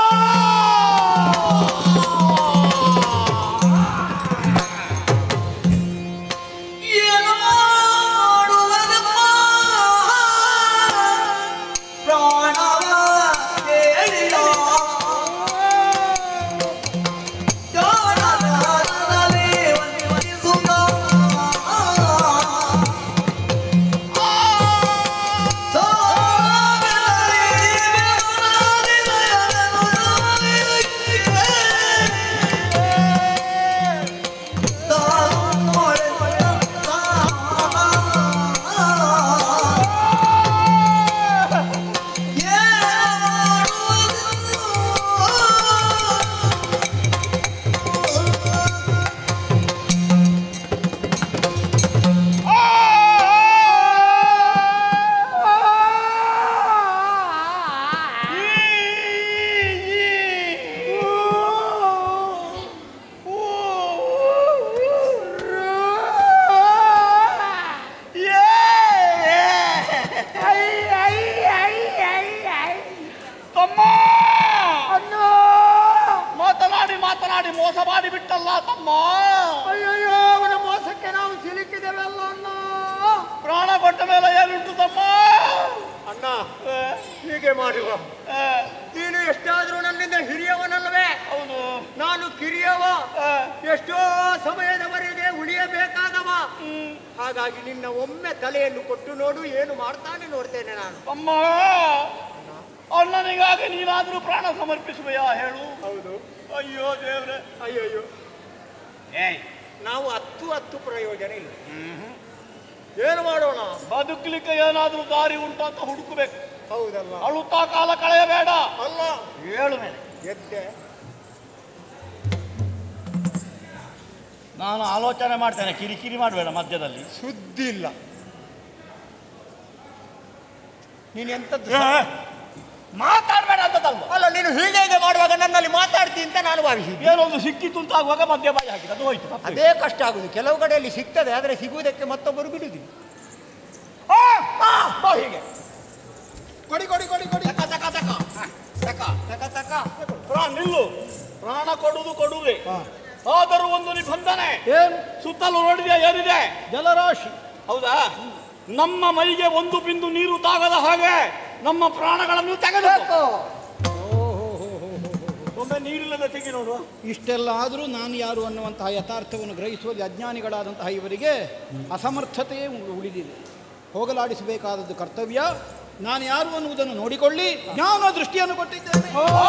ಏನು ಮಾಡುವುದಮ್ಮ ಪ್ರಾಣವ ಕೇಳಿದ ಜಾಣತನದಲ್ಲಿ ವಂದಿಸುತ್ತ ಮಾತನಾಡಿ ಮಾತನಾಡಿ ಮೋಸ ಮಾಡಿ ಬಿಟ್ಟಲ್ಲ ತಮ್ಮ. ಅಯ್ಯಯ್ಯೋ, ಅವನ ಮೋಸಕ್ಕೆ ನಾವು ಸಿಲುಕಿದ್ದೇವಲ್ಲ ಅಣ್ಣ. ಪ್ರಾಣ ಕೊಟ್ಟ ಮೇಲೆ ಏನುಂಟು ತಮ್ಮ? ಅಣ್ಣ ಹೀಗೆ ಮಾಡುವ. ನೀನು ಎಷ್ಟಾದ್ರೂ ನನ್ನಿಂದ ಹಿರಿಯವನಲ್ಲವೇ? ಹೌದು. ನಾನು ಕಿರಿಯವ, ಎಷ್ಟೋ ಸಮಯದವರೆಗೆ ಉಳಿಯಬೇಕಾದವ. ಹಾಗಾಗಿ ನಿನ್ನ ಒಮ್ಮೆ ತಲೆಯನ್ನು ಕೊಟ್ಟು ನೋಡು, ಏನು ಮಾಡ್ತಾನೆ ನೋಡ್ತೇನೆ ನಾನು. ಅಮ್ಮ, ಅಣ್ಣನಿಗಾಗಿ ನೀನಾದ್ರೂ ಪ್ರಾಣ ಸಮರ್ಪಿಸುವೆಯಾ ಹೇಳು? ಹೌದು. ಅಯ್ಯೋ ದೇವ್ರೆ. ಅಯ್ಯಯ್ಯೋ, ಏಯ್, ನಾವು ಹತ್ತು ಹತ್ತು ಪ್ರಯೋಜನ ಇಲ್ಲ. ಏನು ಮಾಡೋಣ? ಬದುಕಲಿಕ್ಕೆ ಏನಾದ್ರೂ ದಾರಿ ಉಂಟು ಅಂತ ಹುಡುಕಬೇಕು. ಹೌದಲ್ಲ? ಅಳುತ್ತಾ ಕಾಲ ಕಳೆಯಬೇಡ. ಅಲ್ಲ, ಹೇಳು ಮೇಲೆ. ಗೆದ್ದೆ. ನಾನು ಆಲೋಚನೆ ಮಾಡ್ತೇನೆ, ಕಿರಿಕಿರಿ ಮಾಡಬೇಡ ಮಧ್ಯದಲ್ಲಿ. ಸುದ್ದಿ ಇಲ್ಲ. ನೀನು ಎಂತದ್ದು ಮಾತಾಡಬೇಡ ಅಂತದಲ್ವ? ಅಲ್ಲ, ನೀನು ಹೀಗೆ ಹೀಗೆ ಮಾಡುವಾಗ ನನ್ನಲ್ಲಿ ಮಾತಾಡ್ತೀನಿ ಅಂತ ನಾನು ಭಾವಿಸಿದ್ದೆ. ಏನೊಂದು ಸಿಕ್ಕಿತು ಅಂತ ಆಗುವಾಗ ಮಧ್ಯ ಬಾಯಿ ಹಾಕಿದ, ಅದು ಹೋಯ್ತು. ಅದೇ ಕಷ್ಟ ಆಗುದು. ಕೆಲವು ಕಡೆಯಲ್ಲಿ ಸಿಗ್ತದೆ, ಆದರೆ ಸಿಗುವುದಕ್ಕೆ ಮತ್ತೊಬ್ಬರು ಬಿಡುದಿಲ್ಲ. ಹೀಗೆ ಕೊಡಿ ಕೊಡಿ ಕೊಡಿ ಕೊಡಿ. ತಕ ತಕ ತಕ ತಕ ತಕ ತಕ ಪ್ರಾಣ ನಿಲ್ಲು. ಪ್ರಾಣ ಕೊಡುವುದು ಕೊಡುವೆ, ಆದರೂ ಒಂದು ನಿಬಂಧನೆ. ಏನು? ಸುತ್ತಲೂ ನೋಡಿದ್ಯಾ ಏನಿದೆ? ಜಲರಾಶಿ. ಹೌದಾ? ನಮ್ಮ ಮೈಗೆ ಒಂದು ಬಿಂದು ನೀರು ತಾಗದ ಹಾಗೆ ನಮ್ಮ ಪ್ರಾಣಗಳನ್ನು ತೆಗೆದುಕೋ. ಒಮ್ಮೆ ನೀರಿಲ್ಲದ ತೆಗಿ ನೋಡುವ. ಇಷ್ಟೆಲ್ಲ ಆದರೂ ನಾನು ಯಾರು ಅನ್ನುವಂತಹ ಯಥಾರ್ಥವನ್ನು ಗ್ರಹಿಸುವಲ್ಲಿ ಅಜ್ಞಾನಿಗಳಾದಂತಹ ಇವರಿಗೆ ಅಸಮರ್ಥತೆಯೇ ಉ- ಉಳಿದಿದೆ. ಹೋಗಲಾಡಿಸಬೇಕಾದದ್ದು ಕರ್ತವ್ಯ. ನಾನು ಯಾರು ಅನ್ನುವುದನ್ನು ನೋಡಿಕೊಳ್ಳಿ. ಜ್ಞಾನ ದೃಷ್ಟಿಯನ್ನು ಕೊಟ್ಟಿದ್ದೇನೆ.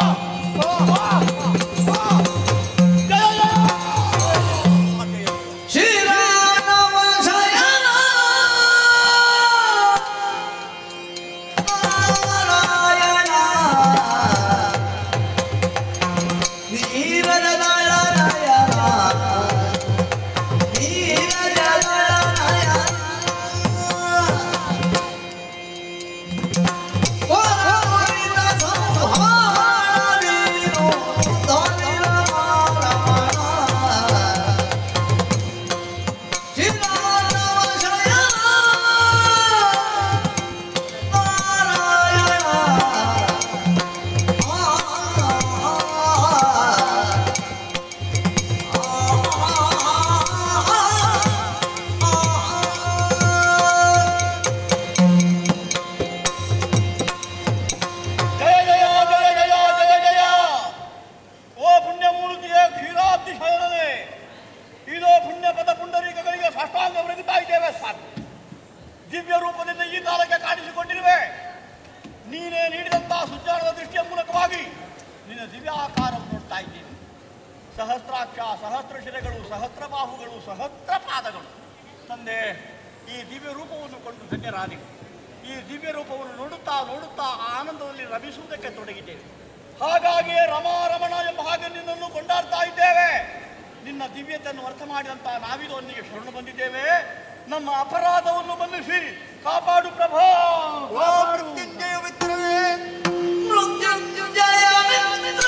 ದಿವ್ಯ ರೂಪದಿಂದ ಈ ಕಾಲಕ್ಕೆ ಕಾಣಿಸಿಕೊಂಡಿರುವೆ. ನೀನೇ ನೀಡಿದಂತಹ ಸುಜ್ಞಾನದ ದೃಷ್ಟಿಯ ಮೂಲಕವಾಗಿ ನಿನ್ನ ದಿವ್ಯ ಆಕಾರವನ್ನು ನೋಡ್ತಾ ಇದ್ದೀನಿ. ಸಹಸ್ರಾಕ್ಷ, ಸಹಸ್ರ ಶಿರೆಗಳು, ಸಹಸ್ರ ಬಾಹುಗಳು, ಸಹಸ್ರ ಪಾದಗಳು. ತಂದೆ, ಈ ದಿವ್ಯ ರೂಪವನ್ನು ಕೊಂಡು ಧನ್ಯರಾದೆ. ಈ ದಿವ್ಯ ರೂಪವನ್ನು ನೋಡುತ್ತಾ ನೋಡುತ್ತಾ ಆನಂದದಲ್ಲಿ ರಮಿಸುವುದಕ್ಕೆ ತೊಡಗಿದ್ದೇವೆ. ಹಾಗಾಗಿಯೇ ರಮಾರಮಣ ಎಂಬ ಹಾಗೆ ನಿನ್ನನ್ನು ಕೊಂಡಾಡ್ತಾ ಇದ್ದೇವೆ. ನಿನ್ನ ದಿವ್ಯತೆಯನ್ನು ಅರ್ಥ ಮಾಡಿದಂತ ನಾವಿದೊಂದಿಗೆ ಶರಣು ಬಂದಿದ್ದೇವೆ. ನಮ್ಮ ಅಪರಾಧವನ್ನು ಮನ್ನಿಸಿ ಕಾಪಾಡು ಪ್ರಭಾ. ಮೃತ್ಯುಂಜಯ ಮಿತ್ರವೇ, ಮೃತ್ಯುಂಜಯ ಮಿತ್ರ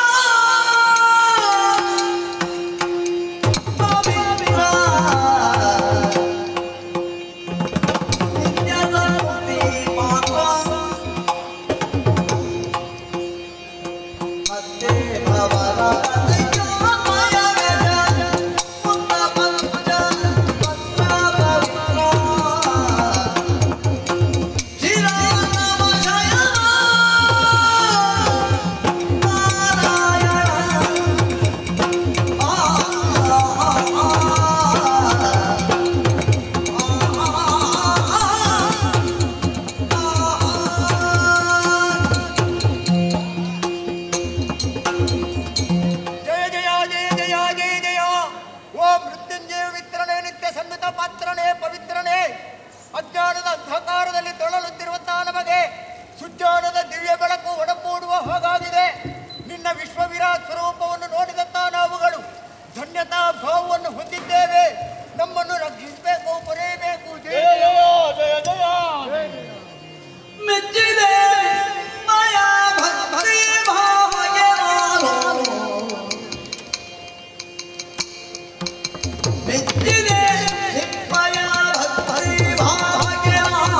ಅಜ್ಞಾನದ ಅಂಧಕಾರದಲ್ಲಿ ತೊಳಲುತ್ತಿರುವಂತಹ ನಮಗೆ ಸುಜ್ಞಾನದ ದಿವ್ಯ ಬೆಳಕು ಒಡಮೂಡುವ ಹಾಗಾಗಿದೆ. ನಿನ್ನ ವಿಶ್ವವಿರಾಟ್ ಸ್ವರೂಪವನ್ನು ನೋಡಿದಂತಹ ನಾವುಗಳು ಧನ್ಯತಾ ಭಾವವನ್ನು ಹೊಂದಿದ್ದೇವೆ. ನಮ್ಮನ್ನು ರಕ್ಷಿಸಬೇಕು, ಪೊರೆಯಬೇಕು. ಜಯ ಜಯ ಜಯ ಜಯ. ಮೆಚ್ಚಿದೆ ಮಯ ಭಕ್ತಿ ಭಾಗ್ಯ ಮೆಚ್ಚಿದೆ ಮಯ ಭಕ್ತಿ ಭಾಗ್ಯ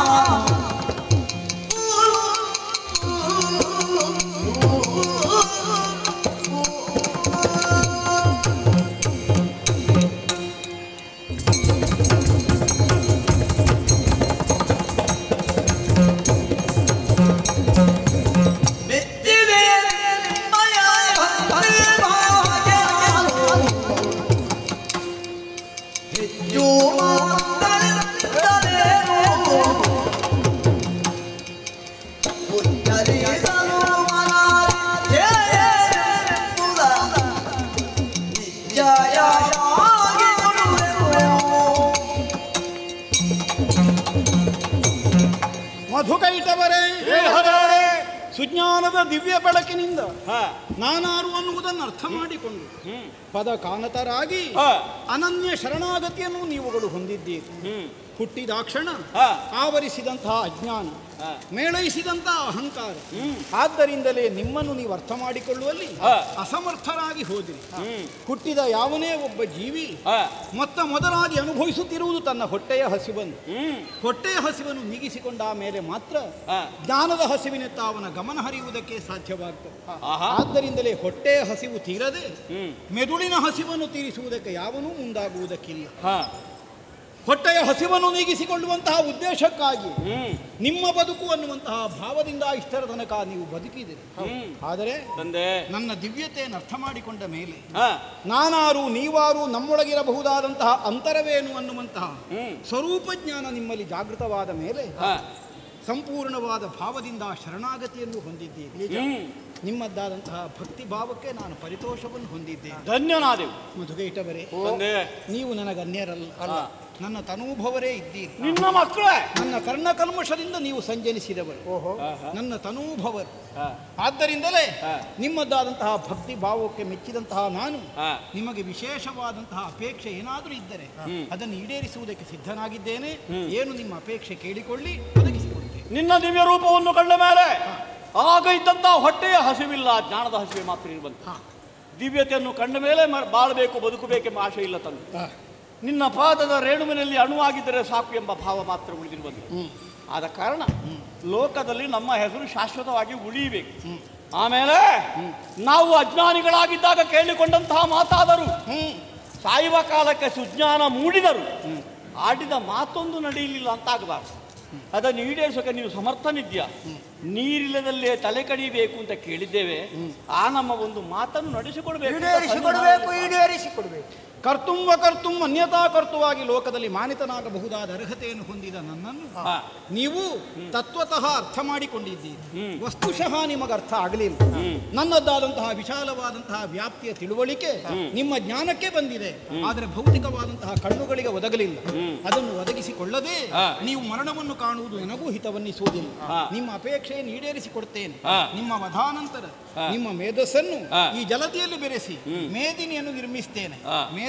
ಮಧುಕೈಟವರೇ, ಸುಜ್ಞಾನದ ದಿವ್ಯ ಬೆಳಕಿನಿಂದ ನಾನಾರು ಅನ್ನುವುದನ್ನು ಅರ್ಥ ಮಾಡಿಕೊಂಡು ಪದ ಕಾನತರಾಗಿ ಅನನ್ಯ ಶರಣಾಗತಿಯನ್ನು ನೀವುಗಳು ಹೊಂದಿದ್ದೀರಿ. ಹುಟ್ಟಿದಾಕ್ಷಣ ಆವರಿಸಿದಂತಹ ಅಜ್ಞಾನ, ಮೇಳೈಸಿದಂತಹ ಅಹಂಕಾರ, ಆದ್ದರಿಂದಲೇ ನಿಮ್ಮನ್ನು ನೀವು ಅರ್ಥ ಮಾಡಿಕೊಳ್ಳುವಲ್ಲಿ ಅಸಮರ್ಥರಾಗಿ ಹೋದಿರಿ. ಹುಟ್ಟಿದ ಯಾವನೇ ಒಬ್ಬ ಜೀವಿ ಮೊತ್ತ ಮೊದಲಾಗಿ ಅನುಭವಿಸುತ್ತಿರುವುದು ತನ್ನ ಹೊಟ್ಟೆಯ ಹಸಿವನ್ನು. ಹೊಟ್ಟೆಯ ಹಸಿವನ್ನು ನೀಗಿಸಿಕೊಂಡ ಮೇಲೆ ಮಾತ್ರ ಜ್ಞಾನದ ಹಸಿವಿನತ್ತ ಅವನ ಗಮನ ಹರಿಯುವುದಕ್ಕೆ ಸಾಧ್ಯವಾಗ್ತದೆ. ಆದ್ದರಿಂದಲೇ ಹೊಟ್ಟೆಯ ಹಸಿವು ತೀರದೆ ಮೆದುಳಿನ ಹಸಿವನ್ನು ತೀರಿಸುವುದಕ್ಕೆ ಯಾವನೂ ಮುಂದಾಗುವುದಕ್ಕಿಲ್ಲ. ಹೊಟ್ಟೆಯ ಹಸಿವನ್ನು ನೀಗಿಸಿಕೊಳ್ಳುವಂತಹ ಉದ್ದೇಶಕ್ಕಾಗಿ ನಿಮ್ಮ ಬದುಕು ಅನ್ನುವಂತಹ ಭಾವದಿಂದ ಇಷ್ಟರ ತನಕ ನೀವು ಬದುಕಿದಿರಿ. ಆದರೆ ನನ್ನ ದಿವ್ಯತೆಯನ್ನು ಅರ್ಥ ಮಾಡಿಕೊಂಡ ಮೇಲೆ ನಾನಾರು ನೀವಾರು ನಮ್ಮೊಳಗಿರಬಹುದಾದಂತಹ ಅಂತರವೇನು ಅನ್ನುವಂತಹ ಸ್ವರೂಪ ಜ್ಞಾನ ನಿಮ್ಮಲ್ಲಿ ಜಾಗೃತವಾದ ಮೇಲೆ ಸಂಪೂರ್ಣವಾದ ಭಾವದಿಂದ ಶರಣಾಗತಿಯನ್ನು ಹೊಂದಿದ್ದೀರಿ. ನಿಮ್ಮದ್ದಾದಂತಹ ಭಕ್ತಿ ಭಾವಕ್ಕೆ ನಾನು ಪರಿತೋಷವನ್ನು ಹೊಂದಿದ್ದೇನೆ. ಧನ್ಯನಾದೆವು. ಮಧುಕೈಟವರೇ, ನೀವು ನನಗನ್ಯರಲ್ಲ, ನನ್ನ ತನೂಭವರೇ ಇದ್ದೀರಿ. ನಿನ್ನ ಮಕ್ಕಳೇ. ನನ್ನ ಕರ್ಣಕಲ್ಮಷದಿಂದ ನೀವು ಸಂಜನಿಸಿದವರು, ನನ್ನ ತನೂಭವರು. ಆದ್ದರಿಂದಲೇ ನಿಮ್ಮದ್ದಾದಂತಹ ಭಕ್ತಿ ಭಾವಕ್ಕೆ ಮೆಚ್ಚಿದಂತಹ ನಾನು ನಿಮಗೆ ವಿಶೇಷವಾದಂತಹ ಅಪೇಕ್ಷೆ ಏನಾದರೂ ಇದ್ದರೆ ಅದನ್ನು ಈಡೇರಿಸುವುದಕ್ಕೆ ಸಿದ್ಧನಾಗಿದ್ದೇನೆ. ಏನು ನಿಮ್ಮ ಅಪೇಕ್ಷೆ ಕೇಳಿಕೊಳ್ಳಿ, ಒದಗಿಸಿಕೊಡ್ತೇನೆ. ನಿನ್ನ ದಿವ್ಯ ರೂಪವನ್ನು ಕಂಡ ಮೇಲೆ ಆಗ ಇದ್ದಂತಹ ಹೊಟ್ಟೆಯ ಹಸಿವಿಲ್ಲ, ಜ್ಞಾನದ ಹಸಿವೆ ಮಾತ್ರ ಇರುವಂತ. ದಿವ್ಯತೆಯನ್ನು ಕಂಡ ಮೇಲೆ ಬಾಳಬೇಕು, ಬದುಕಬೇಕೆಂಬ ಆಶೆ ಇಲ್ಲ ತಂದೆ. ನಿನ್ನ ಪಾದದ ರೇಣುವಿನಲ್ಲಿ ಅಣುವಾಗಿದ್ದರೆ ಸಾಕು ಎಂಬ ಭಾವ ಮಾತ್ರ ಉಳಿದಿರುವಂತೆ. ಆದ ಕಾರಣ ಲೋಕದಲ್ಲಿ ನಮ್ಮ ಹೆಸರು ಶಾಶ್ವತವಾಗಿ ಉಳಿಯಬೇಕು. ಆಮೇಲೆ ನಾವು ಅಜ್ಞಾನಿಗಳಾಗಿದ್ದಾಗ ಕೇಳಿಕೊಂಡಂತಹ ಮಾತಾದರು, ಸಾಯುವ ಕಾಲಕ್ಕೆ ಸುಜ್ಞಾನ ಮೂಡಿದರು, ಆಡಿದ ಮಾತೊಂದು ನಡೆಯಲಿಲ್ಲ ಅಂತಾಗಬಾರ್ದು. ಅದನ್ನು ಈಡೇರಿಸೋಕೆ ನೀವು ಸಮರ್ಥನಿದ್ಯಾ? ನೀರಿಲ್ಲದಲ್ಲೇ ತಲೆ ಕಡಿಬೇಕು ಅಂತ ಕೇಳಿದ್ದೇವೆ. ಆ ನಮ್ಮ ಒಂದು ಮಾತನ್ನು ನಡೆಸಿಕೊಡ್ಬೇಕು, ಈಡೇರಿಸಿಕೊಡ್ಬೇಕು, ಈಡೇರಿಸಿಕೊಡ್ಬೇಕು. ಕರ್ತುಂವ ಕರ್ತುಂ ಅನ್ಯತಾ ಕರ್ತುವಾಗಿ ಲೋಕದಲ್ಲಿ ಮಾನಿತನಾಗಬಹುದಾದ ಅರ್ಹತೆಯನ್ನು ಹೊಂದಿದ ನನ್ನನ್ನು ನೀವು ತತ್ವತಃ ಅರ್ಥ ಮಾಡಿಕೊಂಡಿದ್ದೀರಿ. ವಸ್ತುಶಃ ನಿಮಗೆ ಅರ್ಥ ಆಗಲಿಲ್ಲ. ನನ್ನದ್ದಾದಂತಹ ವಿಶಾಲವಾದಂತಹ ವ್ಯಾಪ್ತಿಯ ತಿಳುವಳಿಕೆ ನಿಮ್ಮ ಜ್ಞಾನಕ್ಕೆ ಬಂದಿದೆ, ಆದರೆ ಭೌತಿಕವಾದಂತಹ ಕಣ್ಣುಗಳಿಗೆ ಒದಗಲಿಲ್ಲ. ಅದನ್ನು ಒದಗಿಸಿಕೊಳ್ಳದೆ ನೀವು ಮರಣವನ್ನು ಕಾಣುವುದು ನನಗೂ ಹಿತವನ್ನಿಸುವುದಿಲ್ಲ. ನಿಮ್ಮ ಅಪೇಕ್ಷೆಯನ್ನು ಈಡೇರಿಸಿಕೊಡ್ತೇನೆ. ನಿಮ್ಮ ವಧಾನಂತರ ನಿಮ್ಮ ಮೇಧಸ್ಸನ್ನು ಈ ಜಲದಿಯಲ್ಲಿ ಬೆರೆಸಿ ಮೇದಿನಿಯನ್ನು ನಿರ್ಮಿಸ್ತೇನೆ. ಮೇದ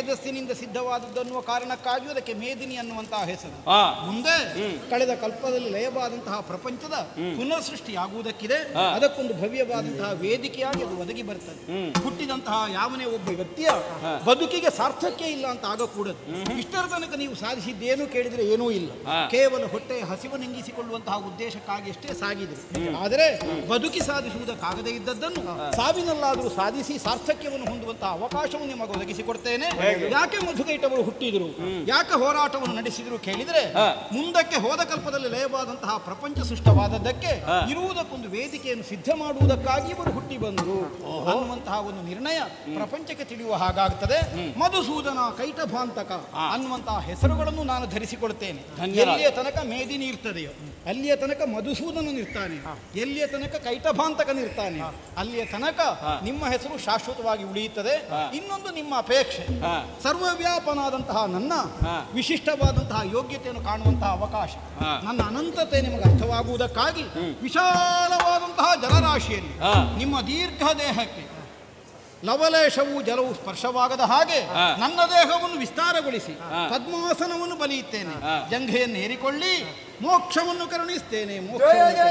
ಮೇಧಸ್ಸಿನಿಂದ ಸಿದ್ಧವಾದದ್ದನ್ನುವ ಕಾರಣಕ್ಕಾಗಿ ಅದಕ್ಕೆ ಮೇದಿನಿ ಅನ್ನುವಂತಹ ಹೆಸರು. ಮುಂದೆ ಕಳೆದ ಕಲ್ಪದಲ್ಲಿ ಲಯವಾದಂತಹ ಪ್ರಪಂಚದ ಪುನರ್ ಸೃಷ್ಟಿಯಾಗುವುದಕ್ಕಿದೆ. ಅದಕ್ಕೊಂದು ಭವ್ಯವಾದಂತಹ ವೇದಿಕೆಯಾಗಿ ಅದು ಒದಗಿ ಬರ್ತದೆ. ಹುಟ್ಟಿದಂತಹ ಯಾವನೇ ಒಬ್ಬ ವ್ಯಕ್ತಿಯ ಬದುಕಿಗೆ ಸಾರ್ಥಕ್ಯ ಇಲ್ಲ ಅಂತ ಆಗಕೂಡದು. ಇಷ್ಟರ ತನಕ ನೀವು ಸಾಧಿಸಿದ್ದೇನು ಕೇಳಿದ್ರೆ ಏನೂ ಇಲ್ಲ, ಕೇವಲ ಹೊಟ್ಟೆ ಹಸಿವು ನಂಗಿಸಿಕೊಳ್ಳುವಂತಹ ಉದ್ದೇಶಕ್ಕಾಗಿ ಅಷ್ಟೇ ಸಾಗಿದೆ. ಆದರೆ ಬದುಕಿ ಸಾಧಿಸುವುದಕ್ಕಾಗದೇ ಇದ್ದದ್ದನ್ನು ಸಾವಿನಲ್ಲಾದರೂ ಸಾಧಿಸಿ ಸಾರ್ಥಕ್ಯವನ್ನು ಹೊಂದುವಂತಹ ಅವಕಾಶವನ್ನು ನಿಮಗೆ ಒದಗಿಸಿಕೊಡ್ತೇನೆ. ಯಾಕೆ ಮಧುಕೈಟವರು ಹುಟ್ಟಿದ್ರು, ಯಾಕೆ ಹೋರಾಟವನ್ನು ನಡೆಸಿದ್ರು ಕೇಳಿದ್ರೆ, ಮುಂದಕ್ಕೆ ಹೋದ ಕಲ್ಪದಲ್ಲಿ ಲಯವಾದಂತಹ ಪ್ರಪಂಚ ಸೃಷ್ಟವಾದದ್ದಕ್ಕೆ ಇರುವುದಕ್ಕೊಂದು ವೇದಿಕೆಯನ್ನು ಸಿದ್ಧ ಮಾಡುವುದಕ್ಕಾಗಿ ಇವರು ಹುಟ್ಟಿ ಬಂದರು ಅನ್ನುವಂತಹ ಒಂದು ನಿರ್ಣಯ ಪ್ರಪಂಚಕ್ಕೆ ತಿಳಿಯುವ ಹಾಗಾಗ್ತದೆ. ಮಧುಸೂದನ, ಕೈಟಭಾಂತಕ ಅನ್ನುವಂತಹ ಹೆಸರುಗಳನ್ನು ನಾನು ಧರಿಸಿಕೊಳ್ತೇನೆ. ಎಲ್ಲಿಯ ತನಕ ಮೇದಿನಿ ಇರ್ತದೆಯೋ ಅಲ್ಲಿಯ ತನಕ ಮಧುಸೂದನನಿರ್ತಾನೆ, ಎಲ್ಲಿಯ ತನಕ ಕೈಟಭಾಂತಕನಿರ್ತಾನೆ ಅಲ್ಲಿಯ ತನಕ ನಿಮ್ಮ ಹೆಸರು ಶಾಶ್ವತವಾಗಿ ಉಳಿಯುತ್ತದೆ. ಇನ್ನೊಂದು ನಿಮ್ಮ ಅಪೇಕ್ಷೆ, ಸರ್ವವ್ಯಾಪನಾದಂತಹ ನನ್ನ ವಿಶಿಷ್ಟವಾದಂತಹ ಯೋಗ್ಯತೆಯನ್ನು ಕಾಣುವಂತಹ ಅವಕಾಶ, ನನ್ನ ಅನಂತತೆ ನಿಮಗೆ ಅರ್ಥವಾಗುವುದಕ್ಕಾಗಿ ವಿಶಾಲವಾದಂತಹ ಜಲರಾಶಿಯಲ್ಲಿ ನಿಮ್ಮ ದೀರ್ಘ ದೇಹಕ್ಕೆ ಲವಲೇಶವು ಜಲವು ಸ್ಪರ್ಶವಾಗದ ಹಾಗೆ ನನ್ನ ದೇಹವನ್ನು ವಿಸ್ತಾರಗೊಳಿಸಿ ಪದ್ಮಾಸನವನ್ನು ಬಲಿಯುತ್ತೇನೆ. ಜಂಘೆಯನ್ನು ಏರಿಕೊಳ್ಳಿ, ಮೋಕ್ಷವನ್ನು ಕರುಣಿಸ್ತೇನೆ. ಮೋಕ್ಷ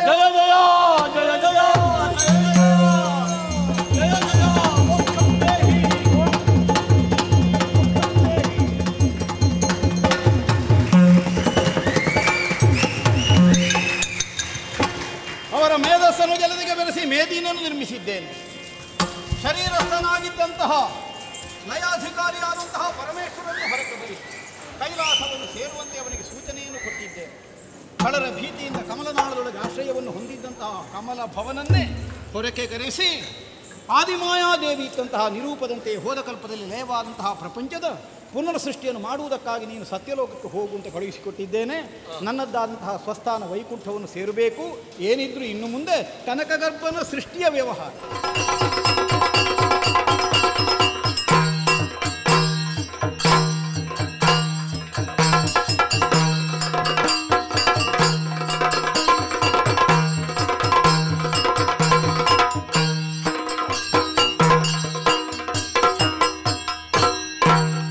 ಅವರ ಮೇಧಸ್ಸನ್ನು ಜಲದಿಗೆ ಬೆರೆಸಿ ಮೇದಿನನ್ನು ನಿರ್ಮಿಸಿದ್ದೇನೆ. ಶರೀರಸ್ಥನಾಗಿದ್ದಂತಹ ಲಯಾಧಿಕಾರಿಯಾದಂತಹ ಪರಮೇಶ್ವರನ್ನು ಹೊರಗೆ ಬರಿಸಿ ಕೈಲಾಸವನ್ನು ಸೇರುವಂತೆ ಅವನಿಗೆ ಸೂಚನೆಯನ್ನು ಕೊಟ್ಟಿದ್ದೇನೆ. ಕಳರ ಭೀತಿಯಿಂದ ಕಮಲನಾಳದೊಳಗೆ ಆಶ್ರಯವನ್ನು ಹೊಂದಿದ್ದಂತಹ ಕಮಲ ಭವನನ್ನೇ ಹೊರಕೆ ಕರೆಸಿ ಆದಿಮಾಯಾದೇವಿ ಇದ್ದಂತಹ ನಿರೂಪದಂತೆ ಹೋದ ಕಲ್ಪದಲ್ಲಿ ಲಯವಾದಂತಹ ಪ್ರಪಂಚದ ಪುನರ್ ಸೃಷ್ಟಿಯನ್ನು ಮಾಡುವುದಕ್ಕಾಗಿ ನೀನು ಸತ್ಯಲೋಕಕ್ಕೆ ಹೋಗುವಂತೆ ಕಳುಹಿಸಿಕೊಟ್ಟಿದ್ದೇನೆ. ನನ್ನದ್ದಾದಂತಹ ಸ್ವಸ್ಥಾನ ವೈಕುಂಠವನ್ನು ಸೇರಬೇಕು. ಏನಿದ್ರು ಇನ್ನು ಮುಂದೆ ಕನಕಗರ್ಭನ ಸೃಷ್ಟಿಯ ವ್ಯವಹಾರ.